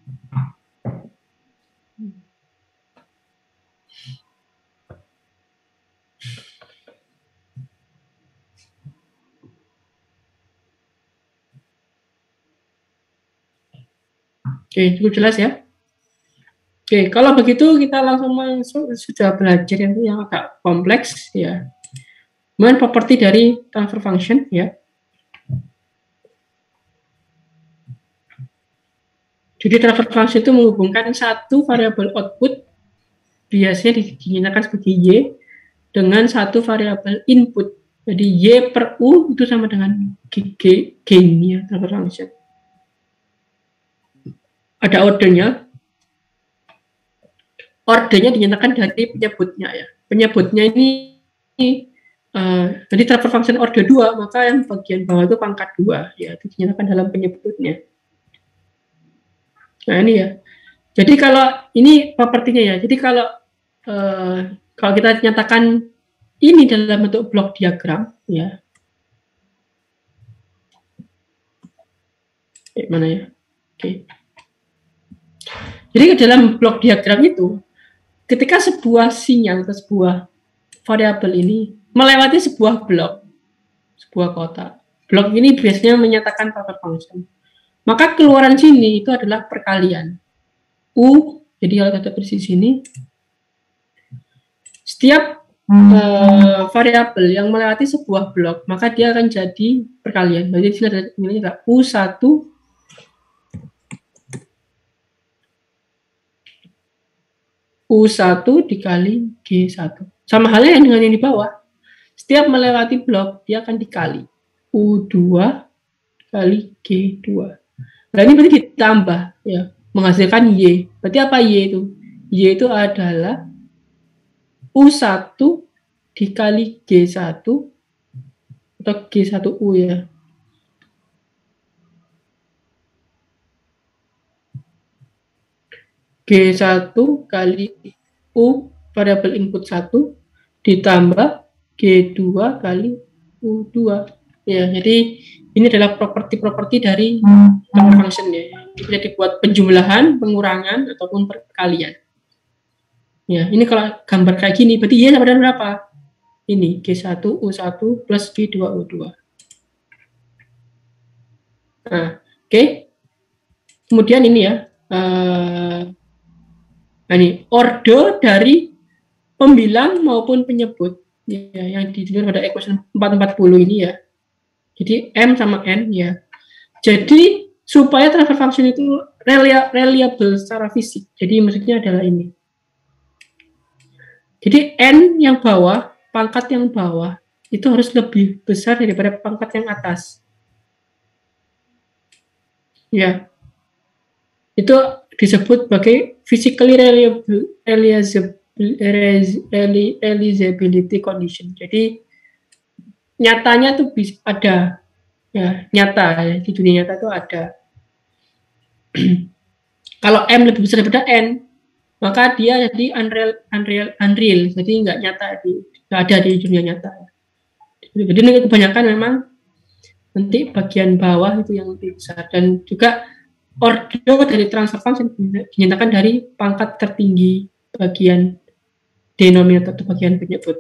Oke, cukup jelas ya? Oke, kalau begitu kita langsung masuk sudah belajar yang, yang agak kompleks ya. Kemudian properti dari transfer function ya. Jadi transfer function itu menghubungkan satu variabel output biasanya dinyatakan sebagai Y dengan satu variabel input. Jadi Y per U itu sama dengan G, G, gain ya transfer function. Ada ordernya. Ordernya dinyatakan dari penyebutnya ya. Penyebutnya ini, ini uh, jadi transfer function order dua, maka yang bagian bawah itu pangkat dua ya, itu dinyatakan dalam penyebutnya. Nah, ini ya. Jadi kalau ini propertinya ya. Jadi kalau uh, kalau kita nyatakan ini dalam bentuk blok diagram ya. Eh, mana ya? Oke. Okay. Jadi dalam blok diagram itu ketika sebuah sinyal atau sebuah variabel ini melewati sebuah blok, sebuah kotak, blok ini biasanya menyatakan transfer function. Maka keluaran sini itu adalah perkalian. U, jadi kalau kita tulis di sini, setiap hmm. uh, variabel yang melewati sebuah blok, maka dia akan jadi perkalian. Jadi di sini ada nilainya U satu U satu dikali G satu. Sama halnya yang dengan yang di bawah. Setiap melewati blok, dia akan dikali. U dua kali G dua. Nah, ini berarti ditambah. Ya, menghasilkan Y. Berarti apa Y itu? Y itu adalah U satu dikali G satu atau G satu U ya. G satu kali U variabel input satu ditambah G dua kali U dua. Ya, jadi ini adalah properti-properti dari transfer function ya. Bisa dibuat penjumlahan, pengurangan ataupun perkalian. Ya, ini kalau gambar kayak gini berarti Y sama dengan berapa? Ini G satu U satu plus G dua U dua. Nah, oke. Okay. Kemudian ini ya. Uh, Nah, ini order dari pembilang maupun penyebut ya, yang ditulis pada equation empat empat puluh ini ya. Jadi M sama N ya. Jadi supaya transfer function itu relia- reliable secara fisik. Jadi maksudnya adalah ini. Jadi N yang bawah, pangkat yang bawah, itu harus lebih besar daripada pangkat yang atas. Ya. Itu disebut sebagai physically reliable, realizability condition. Jadi nyatanya tuh bisa ada, ya nyata ya, di dunia nyata tuh ada. Kalau M lebih besar daripada N, maka dia jadi unreal, unreal, unreal. Jadi nggak nyata, di, nggak ada di dunia nyata. Jadi ini kebanyakan memang nanti bagian bawah itu yang lebih besar, dan juga ordo dari transfer function dinyatakan dari pangkat tertinggi bagian denominator atau bagian penyebut.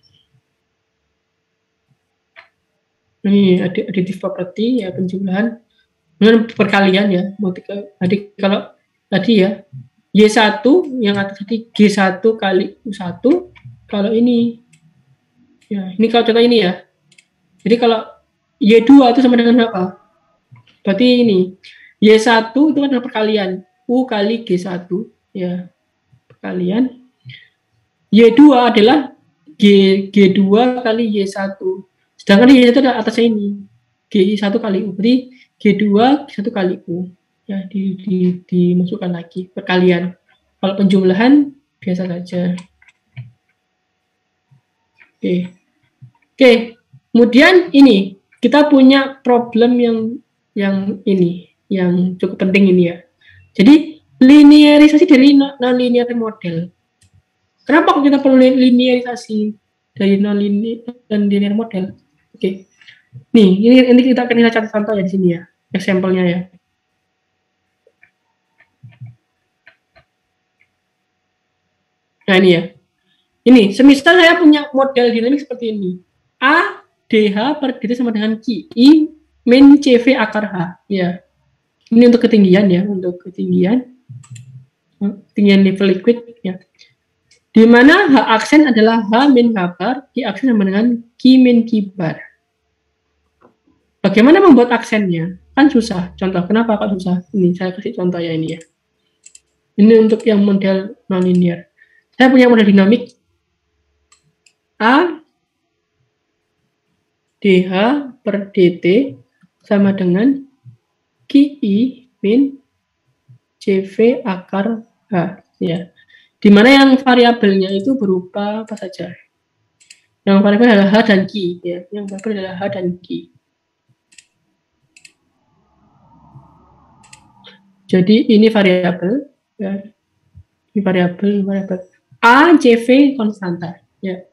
Ini additive property ya, penjumlahan dengan perkalian ya. Jadi kalau tadi ya Y satu yang atas tadi G satu kali U satu, kalau ini ya ini kalau contoh ini ya. Jadi kalau Y dua itu sama dengan apa? Berarti ini Y satu itu adalah perkalian U kali G satu ya, perkalian. Y dua adalah G, G2 kali Y satu. Sedangkan Y satu adalah atasnya ini G satu kali U. Berarti G dua G satu kali U. Ya, di, di, dimasukkan lagi perkalian. Kalau penjumlahan biasa saja. Oke. Oke, kemudian ini kita punya problem yang yang ini, yang cukup penting ini ya. Jadi linearisasi dari non-linear model. Kenapa kita perlu linearisasi dari non-linear model? Oke, nih ini, ini kita akan lihat contoh ya di sini ya, example-nya ya. Nah ini ya, ini semisal saya punya model dinamik seperti ini, A dh per dt sama dengan Q I min Cv akar H ya. Ini untuk ketinggian ya, untuk ketinggian ketinggian level liquid ya. Di mana H aksen adalah H min H bar, Q aksen sama dengan Q min Q bar. Bagaimana membuat aksennya? Kan susah. Contoh, kenapa kok susah? Ini saya kasih contoh ya ini ya. Ini untuk yang model nonlinear. Saya punya model dinamik A dh per dt sama dengan Qi min Cv akar H ya. Dimana yang variabelnya itu berupa apa saja? Yang variabel adalah H dan Q ya. Yang variabel adalah H dan Q. Jadi ini variabel ya. Ini variabel, ini variabel A, Cv konstanta ya.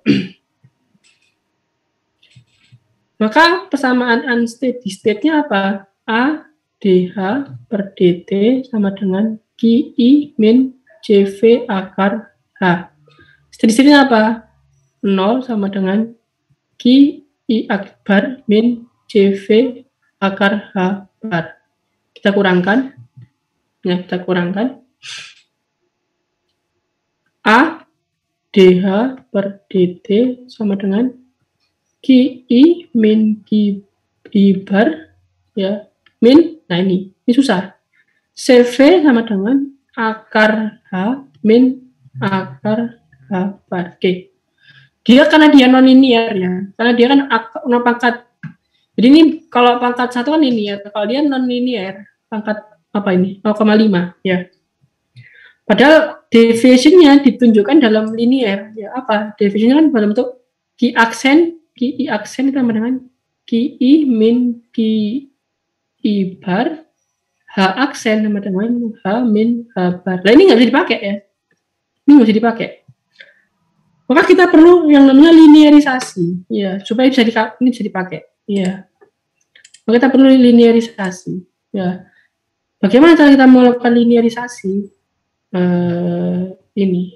Maka persamaan unsteady state-nya apa? A dh per dt sama dengan Qi min Cv akar H. Steady state-nya apa? nol sama dengan Qi akbar min Cv akar H bar. Kita kurangkan. Ya, kita kurangkan. A dh per dt sama dengan Qi min Qi bar ya, min, nah ini ini susah. Cv sama dengan akar H min akar H bar. Oke. Dia karena dia non linear ya, karena dia kan non pangkat. Jadi ini kalau pangkat satu kan linear, kalau dia non linear pangkat apa ini nol koma lima ya. Padahal deviation-nya ditunjukkan dalam linear ya, apa? Deviation-nya kan dalam bentuk Q aksen, Qi aksen itu sama dengan Qi min Qi bar, H aksen sama dengan H min H bar. Nah ini nggak bisa dipakai ya. Ini nggak bisa dipakai. Maka kita perlu yang namanya linearisasi ya, supaya bisa di, ini bisa dipakai ya. Maka kita perlu linearisasi ya. Bagaimana cara kita melakukan linearisasi? Uh, ini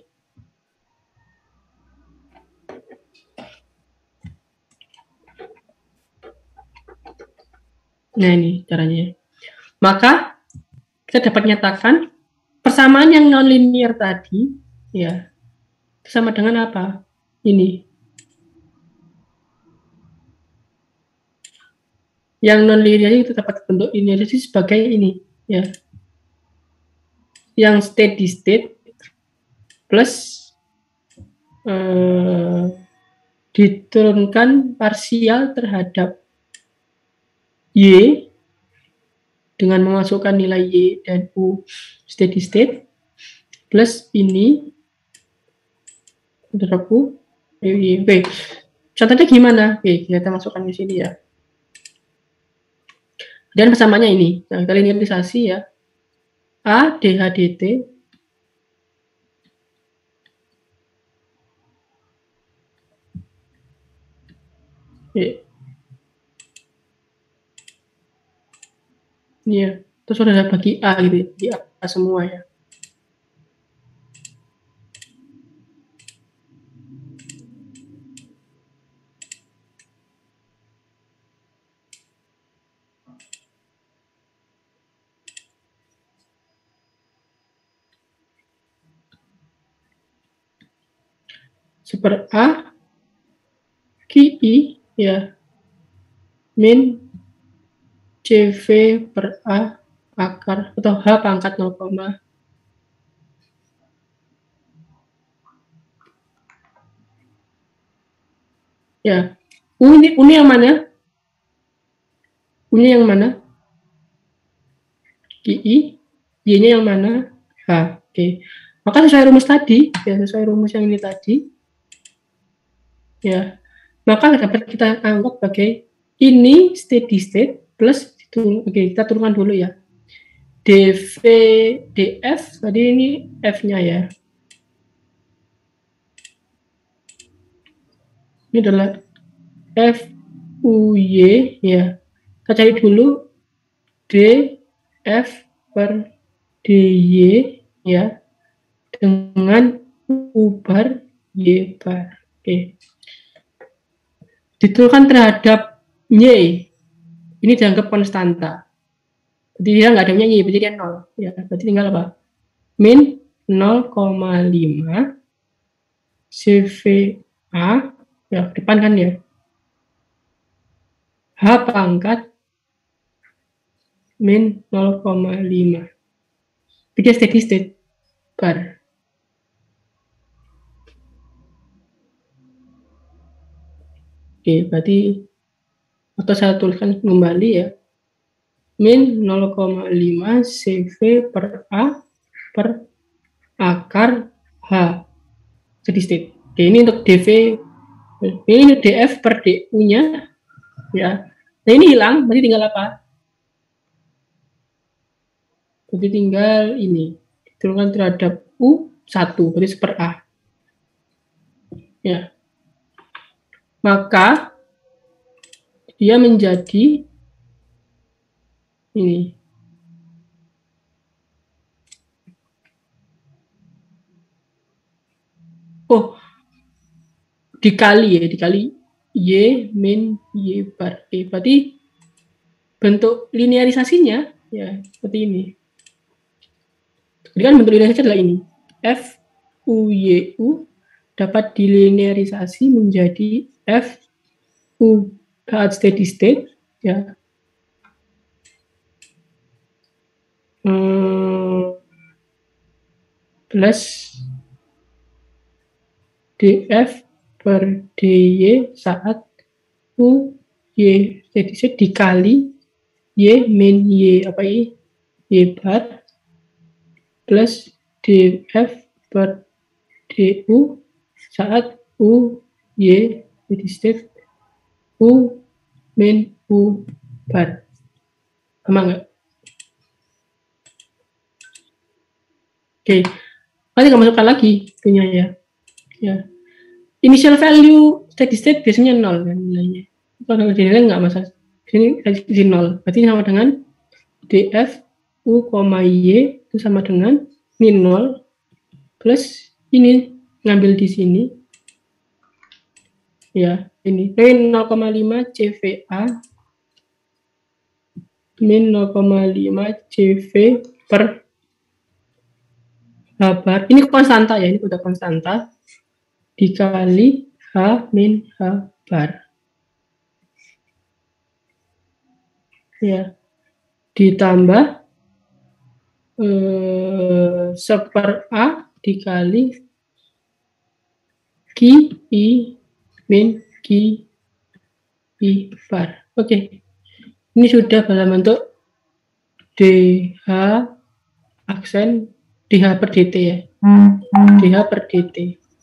nah ini caranya. Maka kita dapat nyatakan persamaan yang non-linear tadi ya sama dengan apa? Ini yang non-linear itu dapat bentuk linearisasi sebagai ini ya. yang steady state plus uh, diturunkan parsial terhadap Y dengan memasukkan nilai Y dan U steady state plus ini terhadap U Y. Oke, contohnya gimana? Oke, kita masukkan di sini ya. Dan persamaannya ini, nah, kita linearisasi ya. A D H D T ya. Iya, terus udah bagi A gitu, di A semua ya. Super A Q I ya min C V per A akar atau H pangkat nol, ya. U ini, U ini yang mana? U nya yang mana? Q I, Y-nya yang mana? H. Oke. Maka sesuai rumus tadi, ya sesuai rumus yang ini tadi, ya. Maka dapat kita anggap sebagai ini steady state plus itu. Oke, kita turunkan dulu ya. D V D F tadi ini F-nya ya. Ini adalah F U Y ya. Kita cari dulu D F per D Y ya dengan U bar Y bar. Oke. Diturunkan terhadap Y. Ini dianggap konstanta. Jadi dia nggak ada Y, berarti dia nol. Ya, berarti tinggal apa? Min nol koma lima C V A ya depan kan ya. H pangkat min nol koma lima. Jadi steady state bar. Oke, berarti atau saya tuliskan kembali ya. Min nol koma lima C V per A per akar H steady state. Oke, ini untuk D V, ini D F per D U nya ya. Nah ini hilang, berarti tinggal apa? Berarti tinggal ini diturunkan terhadap U satu, berarti per A ya. Maka dia menjadi ini. Oh, dikali ya, dikali Y min Y bar E. Berarti bentuk linearisasinya ya seperti ini. Jadi kan bentuk linearisasi adalah ini. F U Y U dapat dilinearisasi menjadi F U saat steady state ya. Hmm, plus D F per D Y saat U Y steady state dikali Y min Y apa Y Y bar plus D F per D U saat U Y steady state U min U bar. Sama nggak? Oke, nanti kita masukkan lagi punya ya. Ya, initial value steady state biasanya nol kan nilainya. Kalau nilai nggak masalah. Sini di nol. Berarti sama dengan D F U, Y itu sama dengan ini nol plus ini ngambil di sini. Ya, ini nol koma lima C V A min nol koma lima C V per H bar. Ini konstanta ya, ini udah konstanta dikali H min H bar. Ya, ditambah eh, seper A dikali Q I min Q I bar. Oke. Okay. Ini sudah dalam bentuk D H aksen D H per dt ya. D H per dt.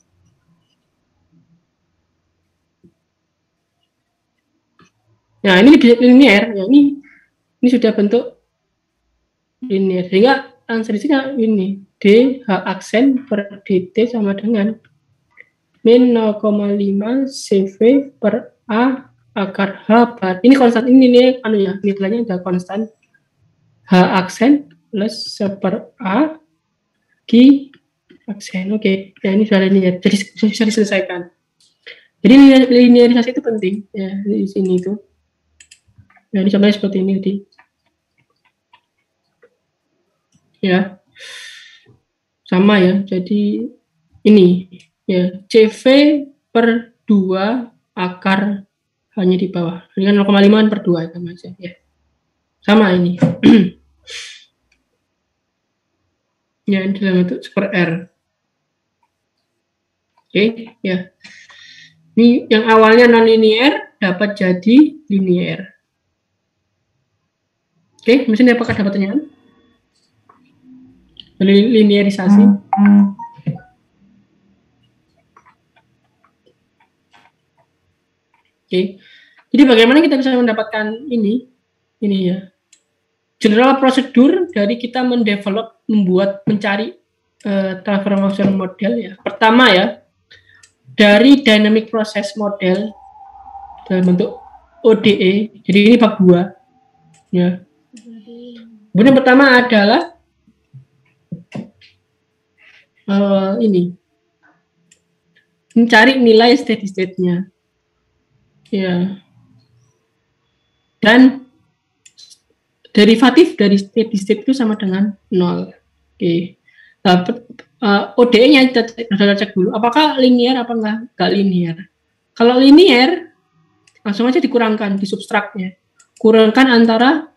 Nah, ini linear ya, ini ini sudah bentuk linear. Sehingga answernya ini D H aksen per dt sama dengan min nol koma lima C V per A akar H bar. Ini konstan, ini nih anu ya, nilainya ada konstan H aksen plus seper A Q aksen. Oke, okay. Ya ini sudah linear, jadi bisa diselesaikan. Jadi linearisasi itu penting ya di sini itu. Ya, ini contohnya seperti ini tadi. Ya, sama ya. Jadi ini ya C V per dua akar hanya di bawah. Ini kan nol koma lima per dua sama aja ya. Sama ini. Ya, ini dalam bentuk super R. Oke, okay, ya. Ini yang awalnya non linear dapat jadi linear. Oke, okay, misalnya apakah dapat pertanyaan? Linearisasi. Oke. Okay. Jadi bagaimana kita bisa mendapatkan ini? Ini ya. General prosedur dari kita mendevelop, membuat, mencari uh, transfer function model ya. Pertama ya, dari dynamic process model dalam bentuk O D E. Jadi ini bab dua. Ya. Kemudian pertama adalah uh, ini mencari nilai steady state-nya, ya, dan derivatif dari steady state itu sama dengan nol. Oke, nah, uh, O D E-nya kita cek dulu, apakah linear apa enggak? Enggak linear. Kalau linear, langsung aja dikurangkan di substraknya, kurangkan antara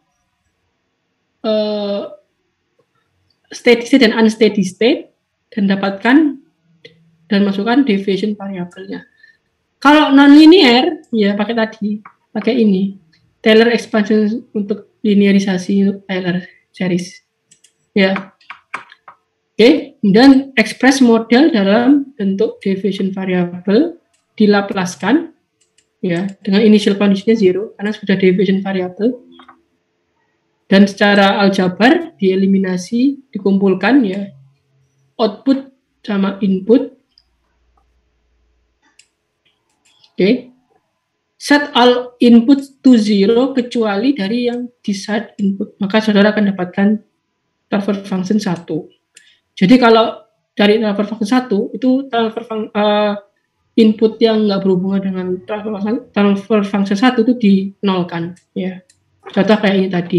Uh, steady state dan unsteady state dan dapatkan dan masukkan deviation variabelnya. Kalau non-linear ya pakai tadi, pakai ini Taylor expansion untuk linearisasi Taylor series ya. Oke, okay. Dan express model dalam bentuk deviation variable dilaplaskan ya dengan initial conditionnya zero karena sudah deviation variable. Dan secara aljabar dieliminasi, dikumpulkan ya output sama input. Oke, okay. Set all input to zero kecuali dari yang desired input, maka saudara akan dapatkan transfer function satu. Jadi kalau dari transfer function satu itu transfer fun, uh, input yang nggak berhubungan dengan transfer function, transfer function satu itu dinolkan ya. Contoh kayak ini tadi.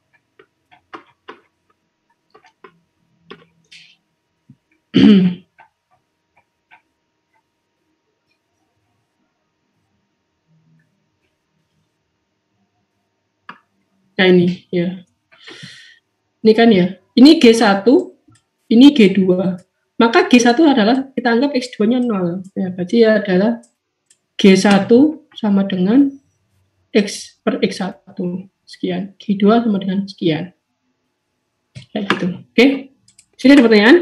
Nah ini ya, ini kan ya, ini G satu, ini G dua, maka G satu adalah kita anggap X dua nya nol ya, berarti adalah G satu sama dengan X per X satu sekian, G dua sama dengan sekian kayak gitu. Oke, sini ada pertanyaan?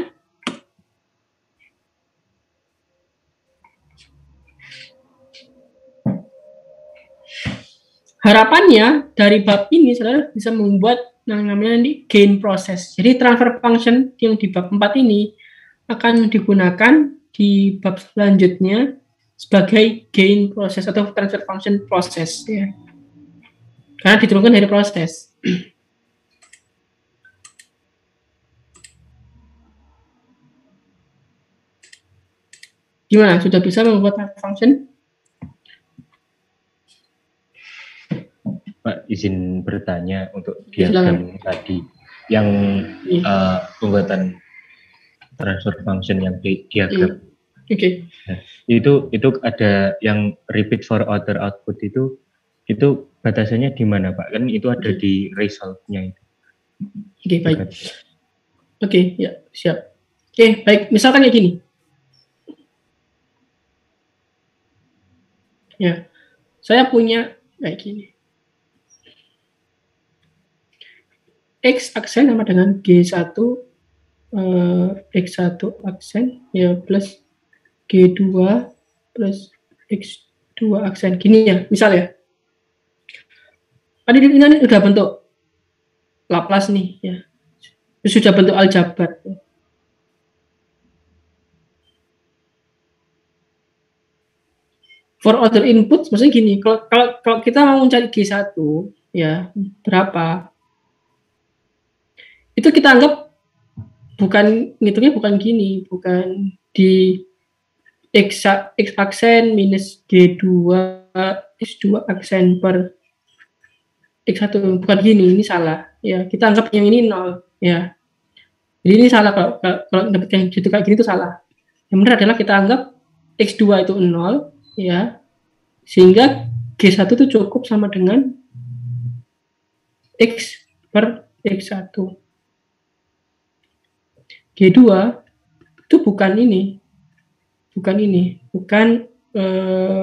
Harapannya dari bab ini saudara bisa membuat yang namanya di gain process. Jadi transfer function yang di bab empat ini akan digunakan di bab selanjutnya sebagai gain process atau transfer function process ya. Karena diturunkan dari proses. Gimana? Sudah bisa membuat transfer function? Pak, izin bertanya untuk diagram tadi yang iya. uh, pembuatan transfer function yang di diagram. Oke. Okay. Nah, itu itu ada yang repeat for other output itu itu batasannya di mana Pak? Kan itu ada di result-nya itu. Oke, okay, baik. Oke, ya, siap. Oke, baik. Misalkan kayak gini. Ya, saya punya kayak gini. X aksen sama dengan G satu, eh, X satu aksen, ya, plus G dua plus X dua aksen. Gini ya, misal ya. Tadi ini udah bentuk Laplace nih, ya. Sudah bentuk aljabar. For other input, maksudnya gini, kalau, kalau, kalau kita mau mencari G satu, ya, berapa? Itu kita anggap bukan, ngitungnya bukan gini, bukan di X, X aksen minus G dua, X dua aksen per X satu, bukan gini, ini salah. Ya, kita anggap yang ini nol, ya. Jadi ini salah, kalau, kalau, kalau dapat yang gitu kayak gini itu salah. Yang benar adalah kita anggap X dua itu nol, ya, sehingga G satu itu cukup sama dengan X per X satu. G dua itu bukan ini, bukan ini, bukan eh,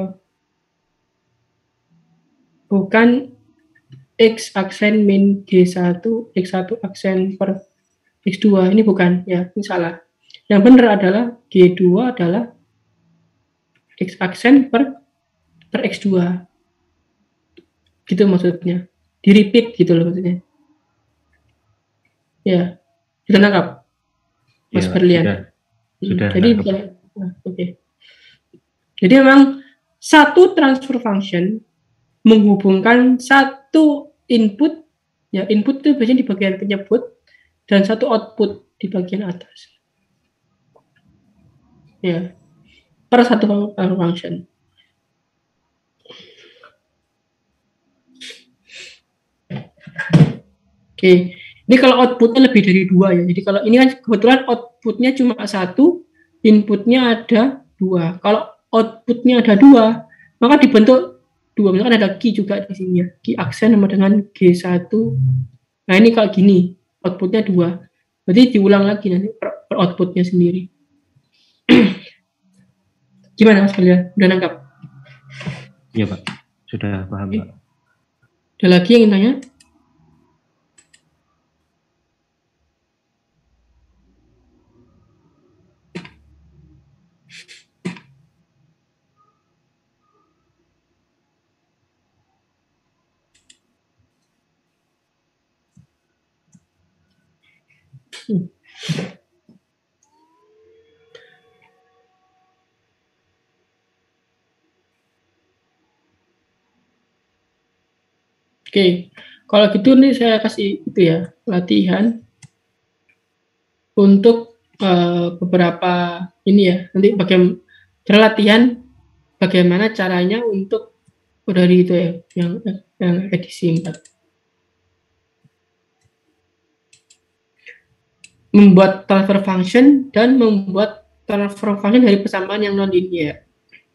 bukan X aksen min G satu, X satu aksen per X dua, ini bukan, ya, ini salah. Yang benar adalah G dua adalah X aksen per per X dua, gitu maksudnya, di repeat gitu loh maksudnya, ya, sudah nangkap Mas Ya, Berlian? sudah, sudah Jadi nangkep. bukan, nah, oke. Okay. Jadi memang satu transfer function menghubungkan satu input, ya, input itu biasanya di bagian penyebut, dan satu output di bagian atas, ya, per satu function. Oke, ini kalau outputnya lebih dari dua, ya. Jadi kalau ini kan kebetulan outputnya cuma satu, inputnya ada dua. Kalau outputnya ada dua, maka dibentuk dua. Misalkan ada key juga di sini, ya, key aksen sama dengan G satu. Nah ini kalau gini, outputnya dua. Berarti diulang lagi nanti per, per outputnya sendiri. Gimana Mas kalian? Udah nangkap? Iya Pak, sudah paham Pak. Ada lagi yang ingin tanya? Hmm. Oke, kalau gitu nih saya kasih itu ya, latihan untuk uh, beberapa ini ya, nanti bagaimana cara latihan, bagaimana caranya untuk dari itu ya, yang yang edisi empat. Membuat transfer function dan membuat transfer function dari persamaan yang non-linear.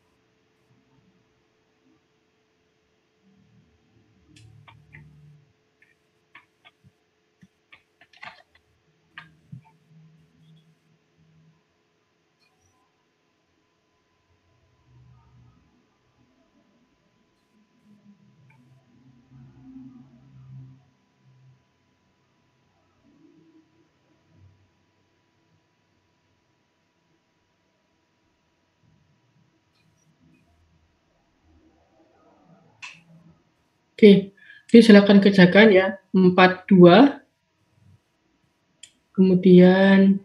Oke, jadi silakan kerjakan ya, empat dua, kemudian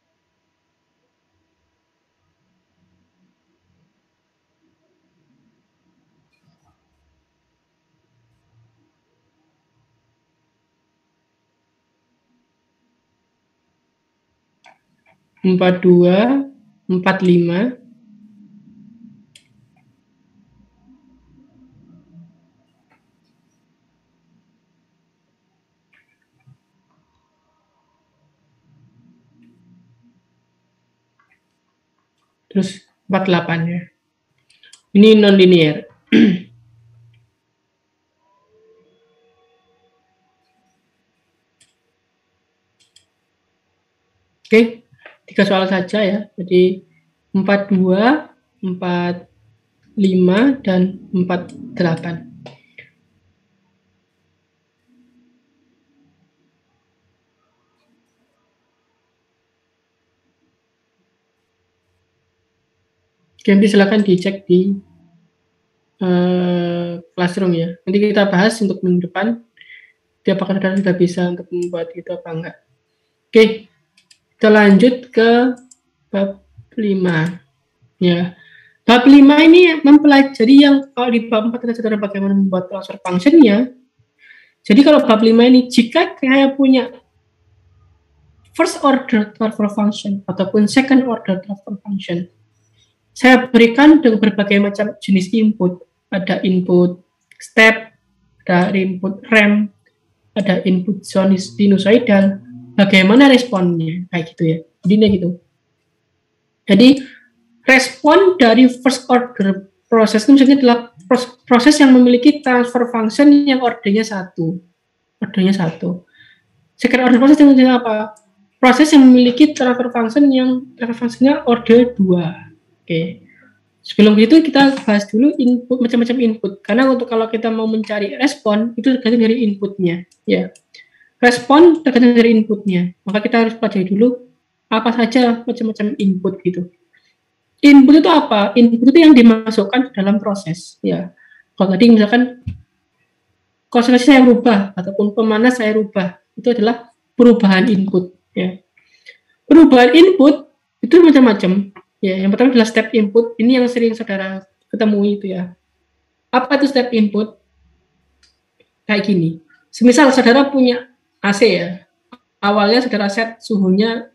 empat dua, empat lima, terus empat delapan ya. Ini non-linear. Oke, tiga soal saja ya. Jadi empat puluh dua, empat puluh lima, dan empat puluh delapan. Oke, nanti silakan dicek di uh, Classroom ya. Nanti kita bahas untuk minggu depan. Jadi apakah saudara sudah bisa untuk membuat itu apa enggak. Oke, kita lanjut ke bab lima. Ya, bab lima ini mempelajari yang kalau di bab empat kita saudara bagaimana membuat transfer function-nya. Jadi kalau bab lima ini jika saya punya first order transfer function ataupun second order transfer function, saya berikan dengan berbagai macam jenis input. Ada input step, ada input ramp, ada input sinusoidal. Bagaimana responnya? Kayak gitu ya. Jadinya gitu. Jadi respon dari first order proses itu misalnya adalah proses yang memiliki transfer function yang ordernya satu. Ordernya satu. Second order proses itu apa? Proses yang memiliki transfer function yang transfer functionnya order dua. Oke. Okay. Sebelum itu kita bahas dulu input, macam-macam input. Karena untuk kalau kita mau mencari respon itu tergantung dari inputnya. Ya. Respon tergantung dari inputnya. Maka kita harus pelajari dulu apa saja macam-macam input gitu. Input itu apa? Input itu yang dimasukkan dalam proses. Ya. Kalau tadi misalkan konsentrasi saya rubah ataupun pemanas saya rubah, itu adalah perubahan input. Ya. Perubahan input itu macam-macam. Ya, yang pertama adalah step input. Ini yang sering saudara ketemui itu ya. Apa itu step input? Kayak gini. Semisal saudara punya A C ya. Awalnya saudara set suhunya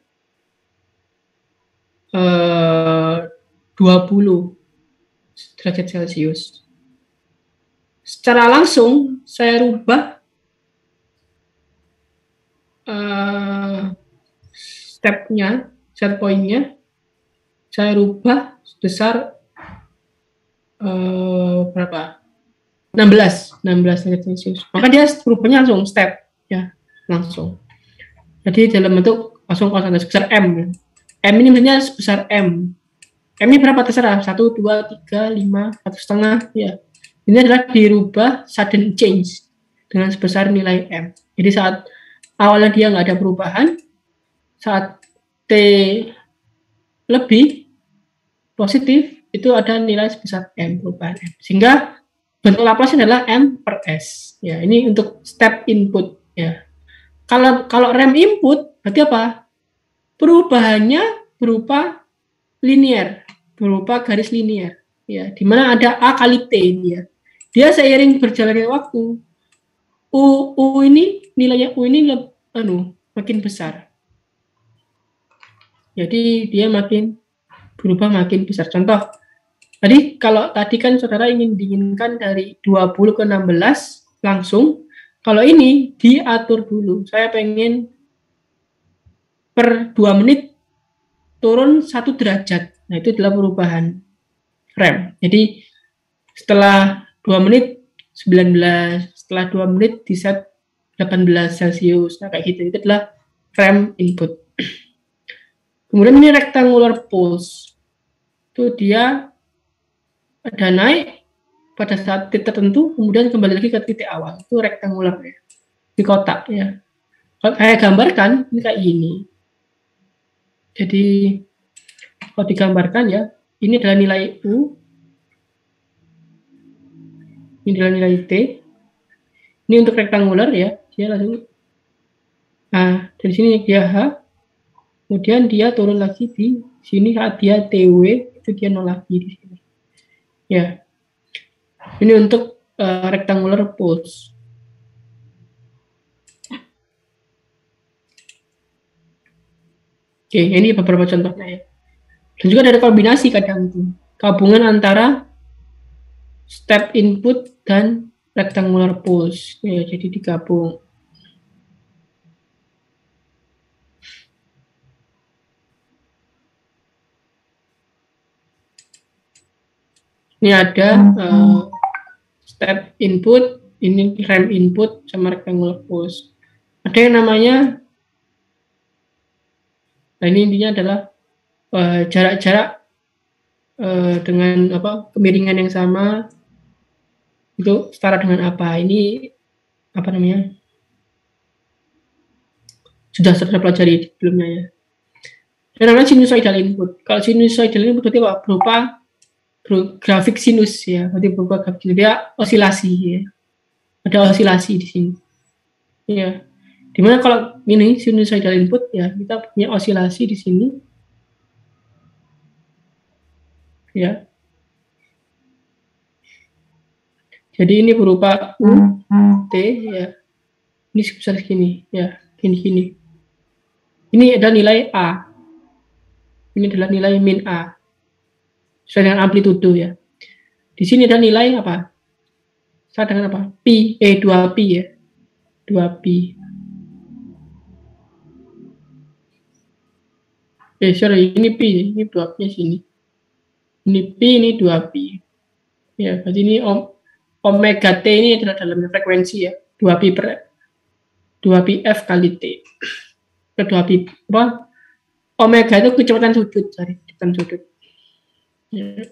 eh, dua puluh derajat Celcius. Secara langsung saya rubah eh, stepnya, set point-nya. Saya rubah sebesar uh, berapa? enam belas derajat Celcius. Maka dia rubahnya langsung step ya, langsung. Jadi dalam bentuk langsung konstanta sebesar M. M ini misalnya sebesar M. M ini berapa terserah, satu, dua, tiga, lima, satu setengah ya. Ini adalah dirubah sudden change dengan sebesar nilai M. Jadi saat awalnya dia nggak ada perubahan, saat T lebih positif itu ada nilai sebesar M perubahan M. Sehingga bentuk Laplace adalah M per S. Ya, ini untuk step input ya. Kalau kalau ramp input berarti apa? Perubahannya berupa linear, berupa garis linear ya, di mana ada A kali T dia. Dia seiring berjalannya waktu U U ini nilainya U ini lebih anu makin besar. Jadi dia makin berubah makin besar. Contoh, tadi kalau tadi kan saudara ingin diinginkan dari dua puluh ke enam belas langsung. Kalau ini diatur dulu. Saya pengen per dua menit turun satu derajat. Nah, itu adalah perubahan ramp. Jadi setelah dua menit sembilan belas, setelah dua menit di set delapan belas Celcius. Nah, kayak gitu. Itu adalah ramp input. Kemudian ini rectangular pulse. Itu dia ada naik pada saat titik tertentu, kemudian kembali lagi ke titik awal. Itu rectangular ya, di kotak ya. Kalau saya gambarkan ini kayak gini. Jadi kalau digambarkan ya, ini adalah nilai U, ini adalah nilai T. Ini untuk rectangular ya, dia langsung. Nah, dari sini dia H, kemudian dia turun lagi di sini saat dia T W, itu dia nol lagi di sini. Ya, ini untuk uh, rectangular pulse. Oke, ini beberapa contohnya ya. Dan juga ada kombinasi kadang itu, gabungan antara step input dan rectangular pulse. Ya, jadi digabung. Ini ada uh, step input, ini ramp input sama rectangular pulse. Ada yang namanya Nah, ini intinya adalah uh, jarak-jarak uh, dengan apa kemiringan yang sama itu setara dengan apa? Ini apa namanya? Sudah sudah pelajari sebelumnya ya. Yang namanya sinusoidal input. Kalau sinusoidal input berarti apa? Berupa grafik sinus ya, berarti berupa grafik sinus. Dia osilasi ya. Ada osilasi di sini. Ya. Dimana kalau ini sinusoidal input ya, kita punya osilasi di sini. Ya. Jadi ini berupa U, T ya. Ini sebesar segini ya, gini-gini. Ini adalah nilai A. Ini adalah nilai min A. Sesuai dengan amplitudo ya. Di sini ada nilai apa? Sama dengan apa? Pi, eh dua pi ya. dua pi. Eh sorry, ini pi, ini dua pi sini. Ini pi, ini dua pi. Ya, berarti ini om, omega T ini adalah dalam frekuensi ya. dua pi per dua pi F kali T. Ke dua pi apa? Omega itu kecepatan sudut, sorry, kecepatan sudut. Ya.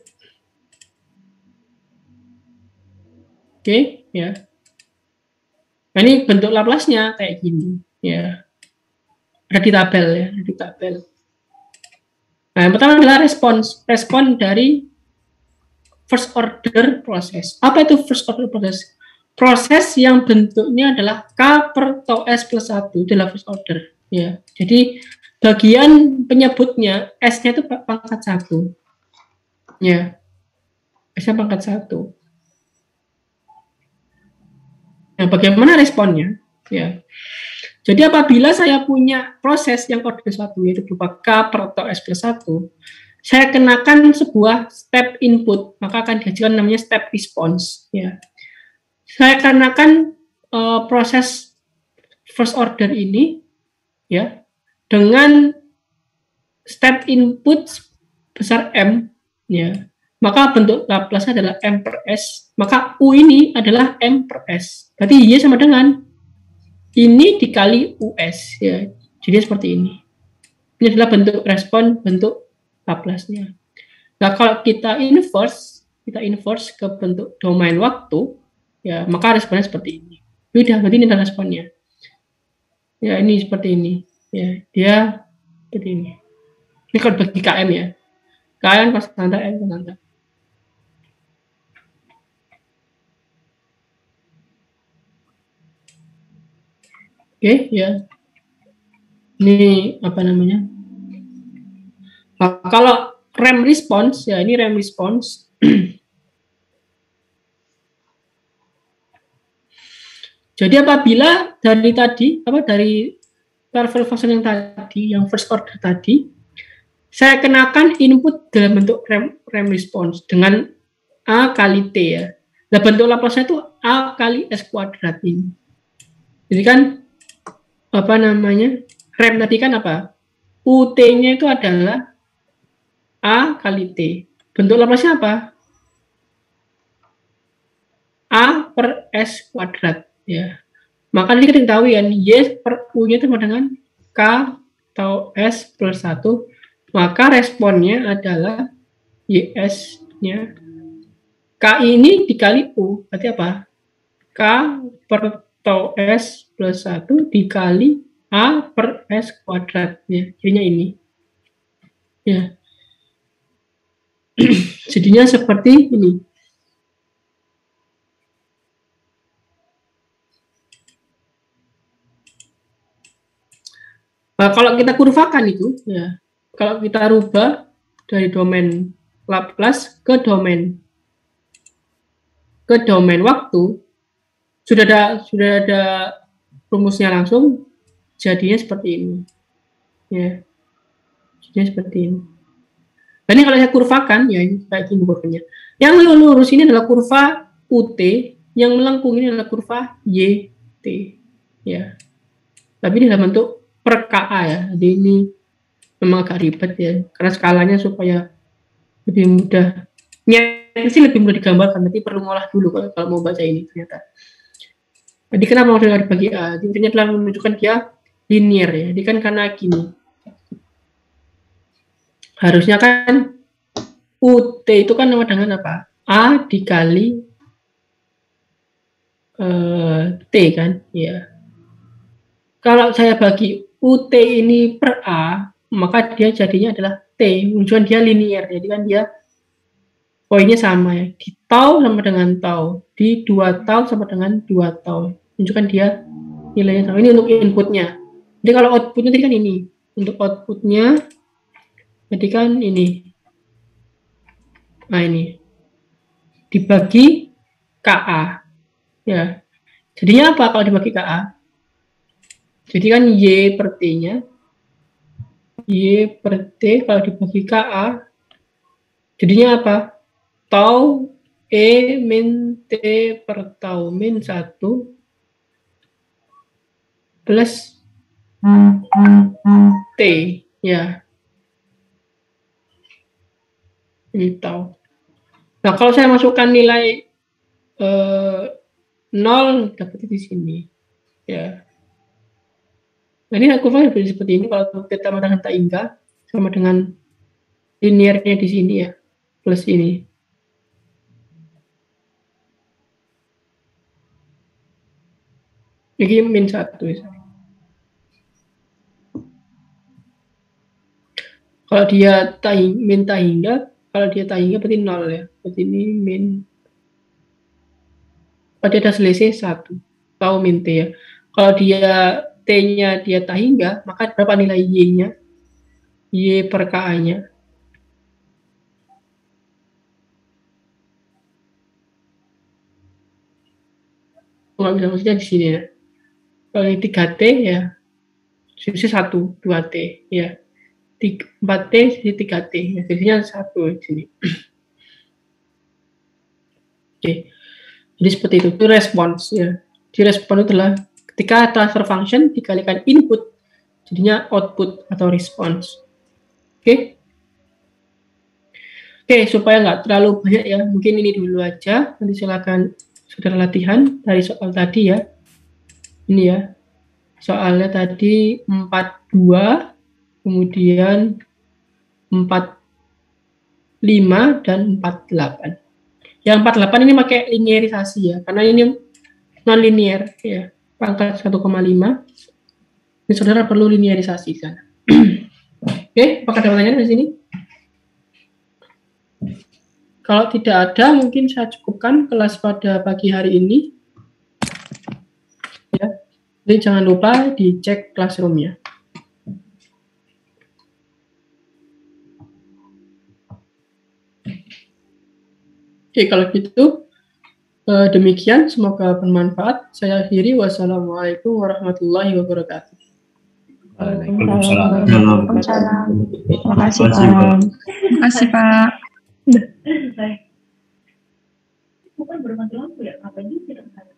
Oke, okay, ya. Nah, ini bentuk Laplace-nya kayak gini, ya. Ada di tabel ya, ada di tabel. Nah, yang pertama adalah respons, respon dari first order proses. Apa itu first order proses? Proses yang bentuknya adalah K per tau S plus satu, adalah first order. Ya, jadi bagian penyebutnya S-nya itu pangkat satu. Ya, S-nya pangkat satu. Nah, bagaimana responnya? Ya. Jadi apabila saya punya proses yang order satu, yaitu berupa K per tau S plus satu, saya kenakan sebuah step input, maka akan dihasilkan namanya step response. Ya. Saya kenakan uh, proses first order ini, ya, dengan step input besar M, ya, maka bentuk Laplace adalah M per S, maka U ini adalah M per S. Berarti Y sama dengan ini dikali U S, ya. Jadi seperti ini. Ini adalah bentuk respon, bentuk Laplace-nya. Nah, kalau kita inverse, kita inverse ke bentuk domain waktu, ya, maka responnya seperti ini. Sudah, berarti ini adalah responnya. Ya, ini seperti ini. Ya, dia seperti ini. Ini kalau bagi K M ya. K M pas tanda M tanda. Oke, okay, ya. Ini apa namanya? Nah, kalau rem response, ya ini rem response. Jadi apabila dari tadi, apa dari parallel function yang tadi, yang first order tadi, saya kenakan input dalam bentuk rem, rem response dengan A kali T ya. Nah, bentuk Laplace itu A kali S kuadrat ini. Jadi kan apa namanya, rem tadi kan apa, U T-nya itu adalah A kali T. Bentuk Laplace-nya apa? A per S kuadrat ya. Maka ini kita tahu ya, Y per U-nya itu sama dengan K tau S plus satu. Maka responnya adalah Y S-nya K ini dikali U. Berarti apa? K per tau S plus satu dikali A per S kuadrat ya, jadinya ini ya. Jadinya seperti ini. Nah, kalau kita kurvakan itu ya, kalau kita rubah dari domain Laplace ke domain ke domain waktu, sudah ada sudah ada rumusnya langsung, jadinya seperti ini ya, jadinya seperti ini. Dan ini kalau saya kurvakan ya, ini kayak gini kurvanya. Yang lurus ini adalah kurva U T, yang melengkung ini adalah kurva Y T ya. Tapi ini dalam bentuk per K A ya, jadi ini memang agak ribet ya, karena skalanya supaya lebih mudah. Nyata sih lebih mudah digambarkan, nanti perlu ngolah dulu kalau, kalau mau baca ini ternyata. Jadi kenapa maksudnya dibagi A? Intinya telah menunjukkan dia linear ya. Jadi kan karena gini. harusnya kan U T itu kan sama dengan apa? A dikali uh, T kan? Ya. Kalau saya bagi U T ini per A, maka dia jadinya adalah T. Menunjukkan dia linear. Jadi kan dia poinnya sama ya. Di tau sama dengan tau. Di dua tau sama dengan dua tau. Menunjukkan dia nilainya sama. Ini untuk inputnya. Jadi kalau outputnya tadi kan ini. Untuk outputnya jadi kan ini. Nah ini. Dibagi K A. Ya. Jadinya apa kalau dibagi K A? Jadi kan Y per T-nya. Y per T kalau dibagi K A. Jadinya apa? Tau E min T per tau min satu plus T. Ya. Ini tau. Nah, kalau saya masukkan nilai eh, nol, dapat di sini. Ya. Nah, ini kurvanya seperti ini. Kalau kita sama dengan Taingga, sama dengan linearnya di sini ya, plus ini. Ini min satu. Ya. Kalau dia taing, min Taingga, kalau dia Taingga berarti nol ya. Berarti ini min. Kalau dia ada selisih satu. Tahu min T ya. Kalau dia T-nya dia Taingga, maka berapa nilai Y-nya? Y per K A-nya. Nggak bisa maksudnya di sini ya. Kalau ini tiga T ya, sisi satu, dua T ya. empat T, sisi tiga T. Ya, sisinya satu di sini. Oke. Jadi seperti itu. Itu respons ya. Di respon itu adalah ketika transfer function dikalikan input, jadinya output atau response. Oke. Oke, supaya nggak terlalu banyak ya, mungkin ini dulu aja. Nanti silakan saudara latihan dari soal tadi ya. Ini ya. Soalnya tadi empat dua, kemudian empat lima dan empat delapan. Yang empat delapan ini pakai linearisasi ya, karena ini non linear ya. Pangkat satu koma lima. Ini saudara perlu linearisasi sana. Oke, apakah ada pertanyaan di sini? Kalau tidak ada, mungkin saya cukupkan kelas pada pagi hari ini. Ya. Jadi jangan lupa dicek classroom-nya. Oke, kalau gitu demikian, semoga bermanfaat. Saya akhiri. Wassalamualaikum warahmatullahi wabarakatuh. Waalaikumsalam. Terima kasih, Pak. Terima kasih, Pak. Bukan bermanfaat ya, apa ini tidak